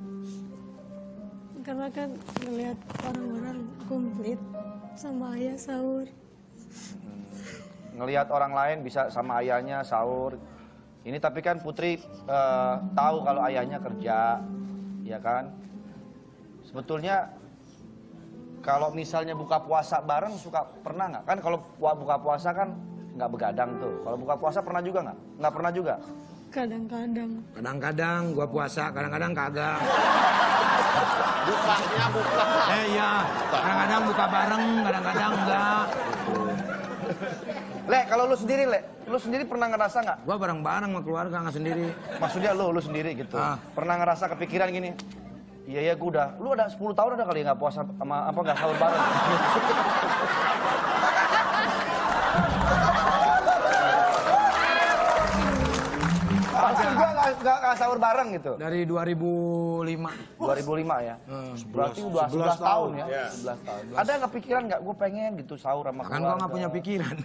Karena kan ngeliat orang-orang komplit sama ayah sahur.
Ngelihat orang lain bisa sama ayahnya sahur. Ini tapi kan Putri eh, tahu kalau ayahnya kerja, ya kan? Sebetulnya kalau misalnya buka puasa bareng suka pernah nggak? Kan kalau buka puasa kan nggak begadang tuh. Kalau buka puasa pernah juga nggak? Nggak pernah juga.
Kadang-kadang.
Kadang-kadang gua puasa, kadang-kadang kagak.
Bukanya buka.
Eh iya, kadang-kadang buka bareng, kadang-kadang enggak.
Le, kalau lu sendiri, Le, lu sendiri pernah ngerasa nggak?
Gua bareng-bareng sama keluarga, nggak sendiri.
Maksudnya lu, lu sendiri gitu.
Ah.
Pernah ngerasa kepikiran gini? Iya ya, gue udah, lu ada sepuluh tahun ada kali nggak puasa sama apa nggak sahur bareng? Pasti gue nggak sahur bareng gitu.
Dari dua ribu lima.
dua ribu lima ya.
Hmm.
Berarti udah sebelas tahun ya.
Ya.
sebelas tahun. Ada nggak pikiran nggak gue pengen gitu sahur sama
Kan gua nggak punya pikiran.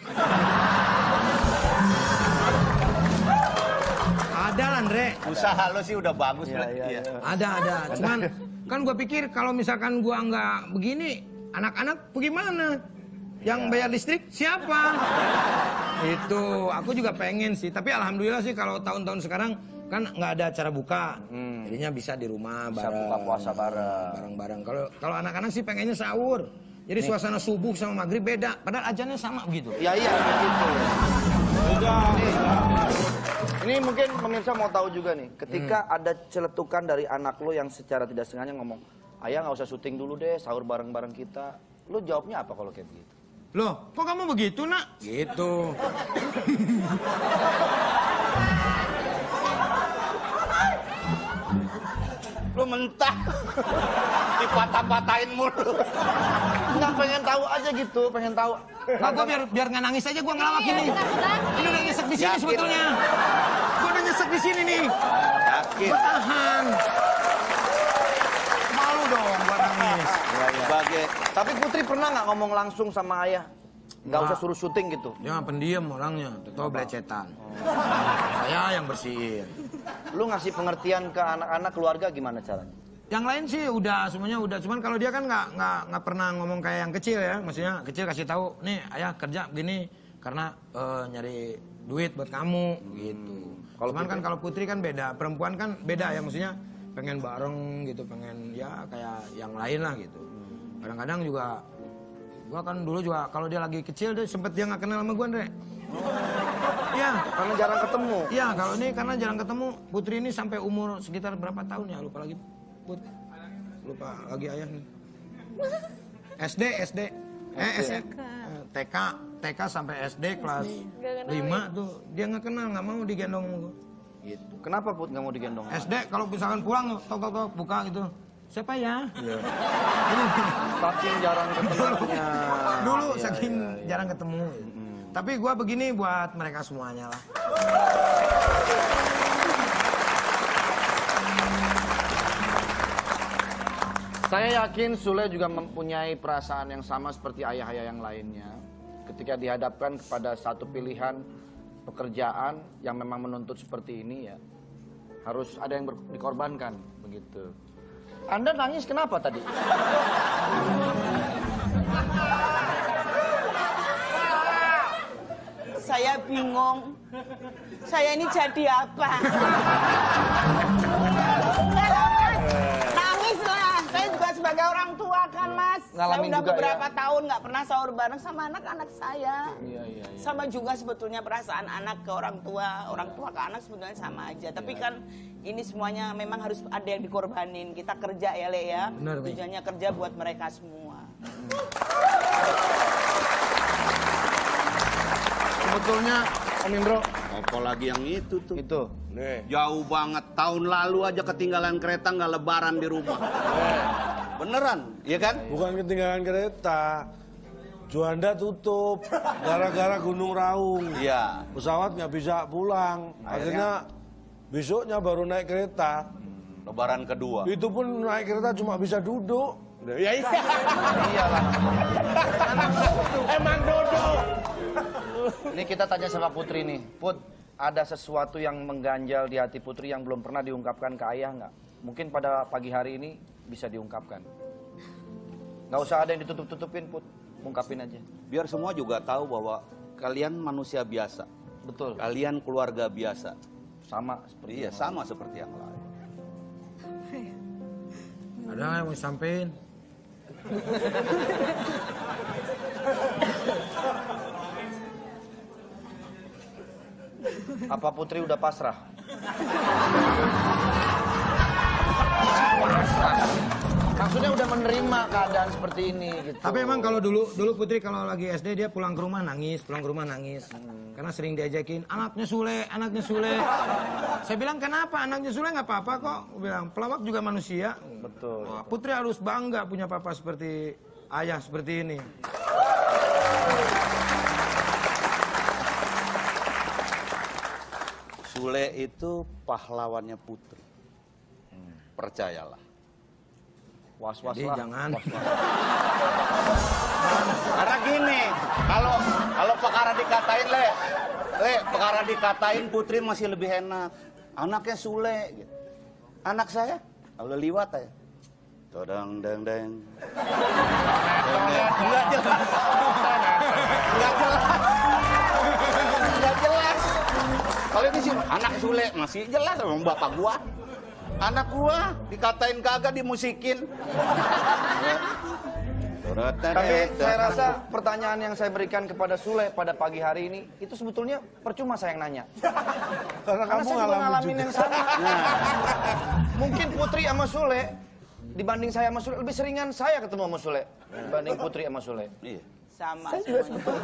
Ada lah, Andre.
Usaha lo sih udah bagus,
Iya,
Le.
iya,
Iya.
iya.
Ada, ada. Cuman kan gua pikir kalau misalkan gua nggak begini, anak-anak bagaimana? Yang bayar listrik siapa? Itu, aku juga pengen sih. Tapi alhamdulillah sih kalau tahun-tahun sekarang kan nggak ada acara buka.
Hmm.
Jadinya bisa di rumah
Bisa
bareng.
buka puasa bareng.
Bareng-bareng. Kalau kalau anak-anak sih pengennya sahur. Jadi suasana subuh sama maghrib beda. Padahal ajannya sama begitu.
Iya iya begitu.
Udah.
Ini mungkin pemirsa mau tahu juga nih, ketika hmm. ada celetukan dari anak lo yang secara tidak sengaja ngomong, ayah nggak usah syuting dulu deh, sahur bareng-bareng kita. Lo jawabnya apa kalau kayak begitu?
Loh, kok kamu begitu, nak? Gitu.
Lu mentah. Dipatah-patahin mulu.
Nggak pengen tahu aja gitu, pengen tahu.
Nah, gue biar biar nggak nangis aja, gue ngelawak ini. Ini udah nyesek di sini sebetulnya. Gue udah nyesek di sini nih.
Yakin.
Tahan. Malu dong gue nangis.
Ya, ya. Sebagai... Tapi Putri pernah nggak ngomong langsung sama ayah? Nggak usah suruh syuting gitu?
Dia nggak pendiam orangnya, tau belecetan. Saya yang bersihin.
Lu ngasih pengertian ke anak-anak keluarga gimana caranya?
Yang lain sih udah, semuanya udah. Cuman kalau dia kan nggak nggak nggak pernah ngomong kayak yang kecil ya. Maksudnya kecil kasih tahu, nih ayah kerja begini karena uh, nyari duit buat kamu gitu. Kalau cuman kan kalau Putri kan beda, perempuan kan beda ya. Maksudnya pengen bareng gitu, pengen ya kayak yang lain lah gitu. Kadang-kadang juga, gua kan dulu juga kalau dia lagi kecil dia sempet dia nggak kenal sama gua, Andre. Iya,
karena jarang ketemu.
Iya, kalau ini karena jarang ketemu. Putri ini sampai umur sekitar berapa tahun ya? Lupa lagi. Put. Lupa lagi ayah nih. S D, S D. Eh, S D. T K, T K sampai S D kelas lima tuh dia nggak kenal, nggak mau digendong.
Gitu. Kenapa Put nggak mau digendong?
S D kalau misalkan pulang, tok tok tok buka gitu. Siapa ya?
Iya. Saking jarang ketemunya.
Dulu
ya,
saking
ya, ya.
jarang ketemu. Hmm. Tapi gua begini buat mereka semuanya lah.
Saya yakin Sule juga mempunyai perasaan yang sama seperti ayah-ayah yang lainnya. Ketika dihadapkan kepada satu pilihan pekerjaan yang memang menuntut seperti ini ya, harus ada yang dikorbankan begitu. Anda nangis kenapa tadi?
Saya bingung. Saya ini jadi apa? Nangis lah. Saya juga sebagai orang tua kan, Mas.
Ngalamin
saya udah
juga,
beberapa
ya?
tahun nggak pernah sahur bareng sama anak-anak saya.
Iya, iya, iya.
Sama juga sebetulnya perasaan anak ke orang tua, orang tua ke anak sebetulnya sama aja. Tapi
Iya.
kan ini semuanya memang harus ada yang dikorbanin. Kita kerja ya, Le ya.
Benar, Mi.
Tujuannya kerja buat mereka semua.
Sebetulnya Om Indro,
apalagi yang itu tuh.
Itu.
Nih. Jauh banget. Tahun lalu aja ketinggalan kereta nggak lebaran di rumah. Nih. Beneran, iya kan?
Bukan ketinggalan kereta. Juanda tutup gara-gara Gunung Raung.
Iya.
Pesawat nggak bisa pulang.
Akhirnya,
Akhirnya besoknya baru naik kereta.
Lebaran kedua.
Itu pun naik kereta cuma bisa duduk.
Ya iya.
Iyalah.
Emang duduk.
Ini kita tanya sama Putri nih. Put, ada sesuatu yang mengganjal di hati Putri yang belum pernah diungkapkan ke ayah nggak? Mungkin pada pagi hari ini bisa diungkapkan. Nggak usah ada yang ditutup-tutupin, Put. Ungkapin aja.
Biar semua juga tahu bahwa kalian manusia biasa.
Betul.
Kalian keluarga biasa.
Sama seperti
Iya,
yang
sama seperti yang lain.
Ada yang mau sampein?
Apa Putri udah pasrah? Maksudnya udah menerima keadaan seperti ini gitu.
Tapi emang kalau dulu dulu Putri kalau lagi S D dia pulang ke rumah nangis, pulang ke rumah nangis. Hmm. Karena sering diajakin, anaknya Sule, anaknya Sule. Saya bilang kenapa anaknya Sule nggak apa-apa kok. Saya bilang pelawak juga manusia.
Betul.
Wah, Putri harus bangga punya papa seperti ayah seperti ini.
Sule itu pahlawannya Putri. Hmm. Percayalah.
Was-was
Jadi
lah.
jangan.
Was -was.
Karena gini, kalau kalau perkara dikatain le, le perkara dikatain Putri masih lebih enak. Anaknya Sule, gitu. Anak saya, kalau liwat ya. Todang deng deng. Enggak jelas. Enggak jelas. Enggak jelas. Kalau ini sih anak Sule masih jelas sama bapak gua. Anak gua dikatain kagak dimusikin.
Tapi saya rasa pertanyaan yang saya berikan kepada Sule pada pagi hari ini itu sebetulnya percuma saya yang nanya.
Karena kamu
saya juga
ngalamin
ngalamin
juga.
yang sama. Nah, mungkin Putri sama Sule dibanding saya sama Sule lebih seringan saya ketemu sama Sule dibanding Putri sama Sule.
Iya.
Sama.
Saya juga sebetulnya.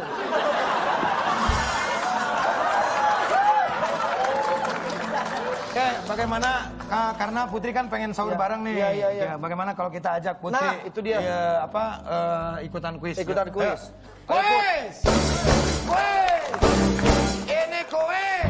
Oke, bagaimana ka- karena Putri kan pengen sahur
Ya,
bareng nih.
iya, iya, iya.
Ya, bagaimana kalau kita ajak Putri?
Nah, itu dia.
ya, apa eh, ikutan kuis?
Ikutan
Ayo.
kuis.
Kuis. Kuis. Ini kuis.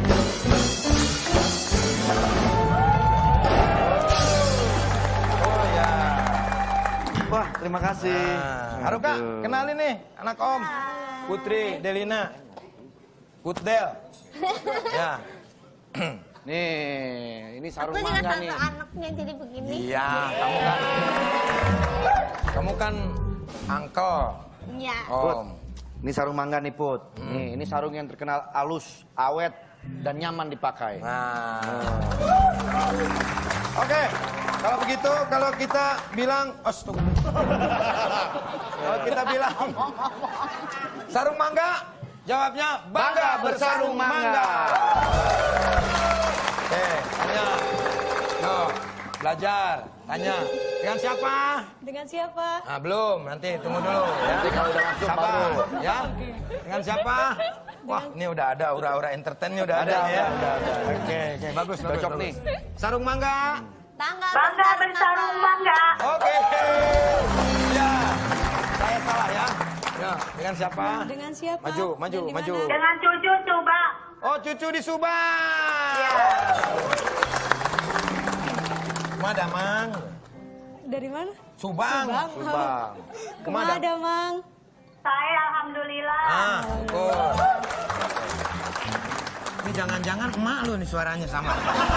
Oh ya.
Wah, terima kasih.
Nah, Haruka, kenalin nih anak Om. Putri Delina. Putdel. Ya.
Nih, ini sarung
Aku juga
mangga
satu
nih.
anaknya jadi begini.
Iya, kamu kan kamu kan uncle.
Iya.
Put,
Om.
ini sarung mangga nih Put. Nih, ini sarung yang terkenal halus, awet, dan nyaman dipakai.
Nah. Oke, kalau begitu kalau kita bilang astagfirullah. Kalau kita bilang sarung mangga, jawabnya bangga bersarung mangga. Oke, tanya. Yo, belajar. Tanya. Dengan siapa?
Dengan siapa?
Nah, belum. Nanti tunggu dulu ya.
Nanti kalau udah masuk
Sabar,
baru.
ya. Dengan siapa? Wah, ini udah ada aura-aura entertainnya udah ada,
Ada,
ya.
ada, ada.
Oke, oke, bagus, bagus.
Cocok
bagus.
nih.
Sarung mangga.
Bangga,
Bangga bersarung mangga.
Oke. Ya. Saya salah ya. Ya, dengan siapa?
Dengan siapa?
Maju, maju,
Dan di
maju.
mana?
Dengan cucu coba.
Oh, cucu di Subang.
Ya.
Kemana, Mang?
Dari mana?
Subang.
Subang.
Subang.
Kemana ada, Mang?
Saya alhamdulillah.
Ah, betul. Ini jangan-jangan emak lu nih suaranya sama.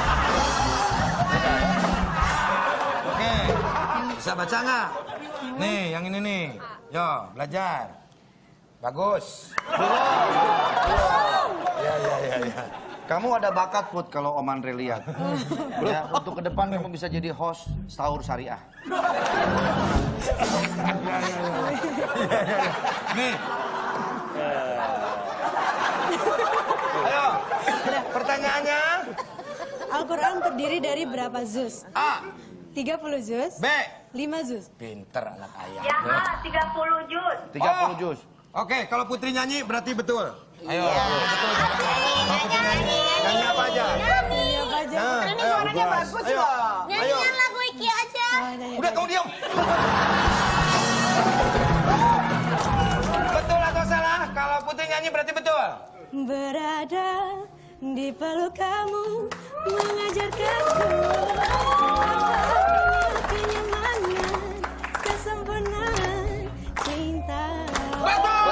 Oke, bisa baca nggak? Nih, yang ini nih. Yo, belajar. Bagus.
Ya, ya, ya, ya. Kamu ada bakat Put kalau Om Andre lihat. Ya, untuk ke depan kamu bisa jadi host sahur syariah.
Nih. Ayo, pertanyaannya.
Al-Quran terdiri dari berapa juz?
A.
tiga puluh juz.
B.
lima juz.
Pinter anak ayah.
Ya, A, tiga puluh juz.
tiga puluh
Oh.
juz.
Oke, kalau Putri nyanyi berarti betul. Ayo.
Iya.
Betul. Kalau Putri nyanyi, nyanyi apa aja?
Nyanyi apa aja?
Nah,
Ini
ayo.
suaranya bagus
Ayo.
loh.
Ayo.
Nyanyian lagu Iki aja.
Oh, nyanyi.
Udah, kamu diam. Betul atau salah? Kalau Putri nyanyi berarti betul.
Berada di peluk kamu, mengajarkanku apa kenyamanan, kesempurnaan cinta.
Betul.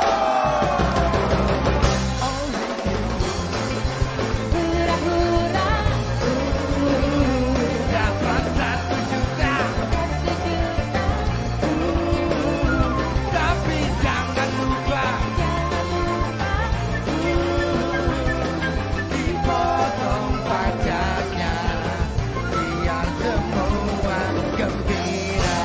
Hura-hura,
Dapat satu juta, tapi jangan lupa dipotong pajaknya, biar semua gembira.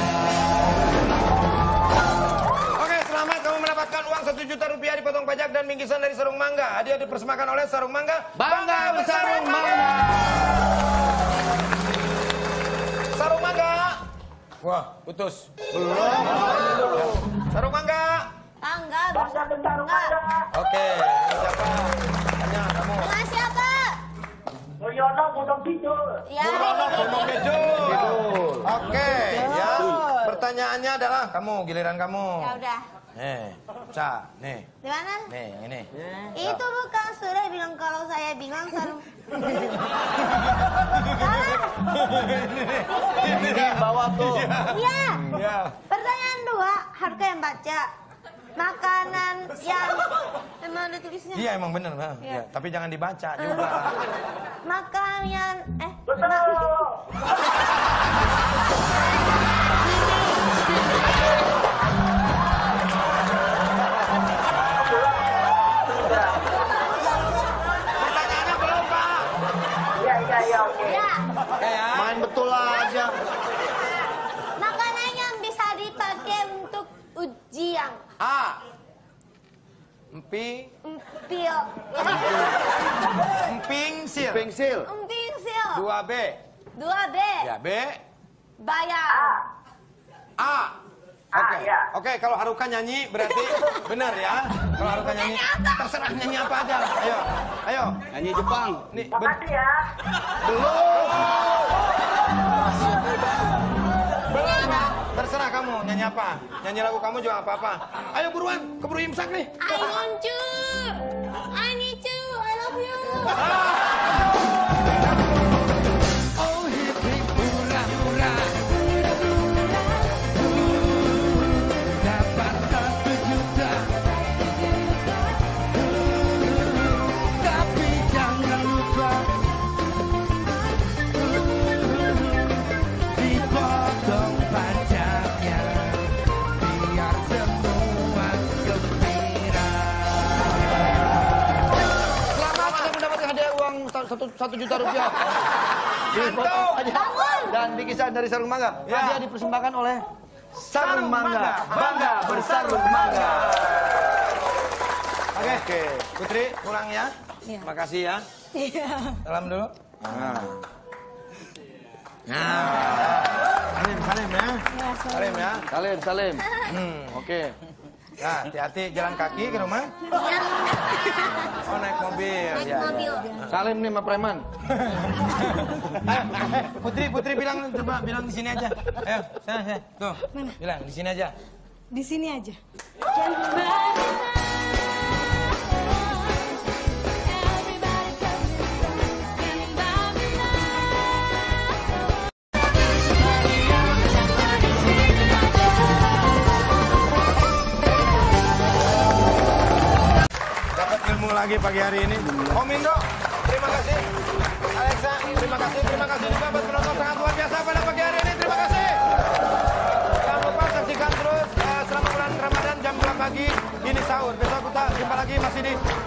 Oke, selamat kamu mendapatkan uang satu juta rupiah dipotong pajak dan bingkisan dari Sarung Mangga. Hadiah dipersembahkan oleh Sarung Mangga.
Bangga bersarung mangga.
Sarung Mangga. Wah, putus. Belum. Sarung Mangga.
Bangga,
Bangga bersarung mangga.
Oke, ini siapa? Tanya kamu.
Dengan siapa?
Mulyono Gunung Kidul.
Ya.
Ngomong Kidul.
Kidul.
Oke, ya. Pertanyaannya adalah kamu, giliran kamu.
Ya udah.
Nih, Ca, nih,
Di mana?
nih, yang ini.
Itu bukan sudah bilang kalau saya bilang sarung.
Ini bawa tuh.
Iya.
Ya.
Pertanyaan dua, harga yang baca. Makanan yang emang ada tulisnya.
Iya, emang bener. Nah.
Iya.
Ya, tapi jangan dibaca juga.
Makanan yang eh
Pertanyaannya belum, Pak.
Iya, iya, iya, oke.
ya.
Oke ya.
Main betul aja.
Makanan yang bisa dipakai untuk
A. Empi.
Empil.
Empingsil.
Pengsil.
Empingsil.
Dua B.
Dua B.
Ya, B.
Bayar.
A. Oke, oke. Kalau Haruka nyanyi berarti benar ya. Kalau Haruka nyanyi, terserah nyanyi apa aja. Ayo, ayo.
Nyanyi Jepang.
Nih,
Makasih ya.
belum. Belum. Terserah kamu nyanyi apa. Nyanyi lagu kamu juga apa-apa. Ayo buruan, keburu imsak nih.
I want you. I need you. I love you.
Oh, hip hip hura hura. Dapat satu juta. Tapi jangan lupa dipotong pajaknya biar semua gembira.
Selamat Anda mendapatkan hadiah uang satu, satu juta rupiah. Dipotong aja. Dan bikisan dari Sarung Mangga.
Ya.
Hadiah dipersembahkan oleh Sarung Mangga. Bangga bersarung mangga.
Oke, oke. Putri pulang ya.
Iya.
Makasih ya.
Iya.
Salam dulu. Nah. Nah. Salim, salim ya. Salim ya.
Salim, salim.
Hmm.
Oke.
Nah, hati-hati jalan kaki ke rumah. Oh, naik mobil.
Naik
Ya, ya.
mobil.
Salim nih sama preman.
Eh, eh, Putri, Putri bilang coba bilang di sini aja. Ayo, sana, sana. Tuh. Bilang di sini aja.
Di sini aja.
Dapat ilmu lagi pagi hari ini. Om Indo, terima kasih. Alexa, terima kasih. Terima kasih juga buat penonton sangat luar biasa pada pagi hari ini. Terima kasih. Jangan lupa saksikan terus uh, selama bulan Ramadan jam dua pagi ini sahur. Besok kita jumpa lagi masih di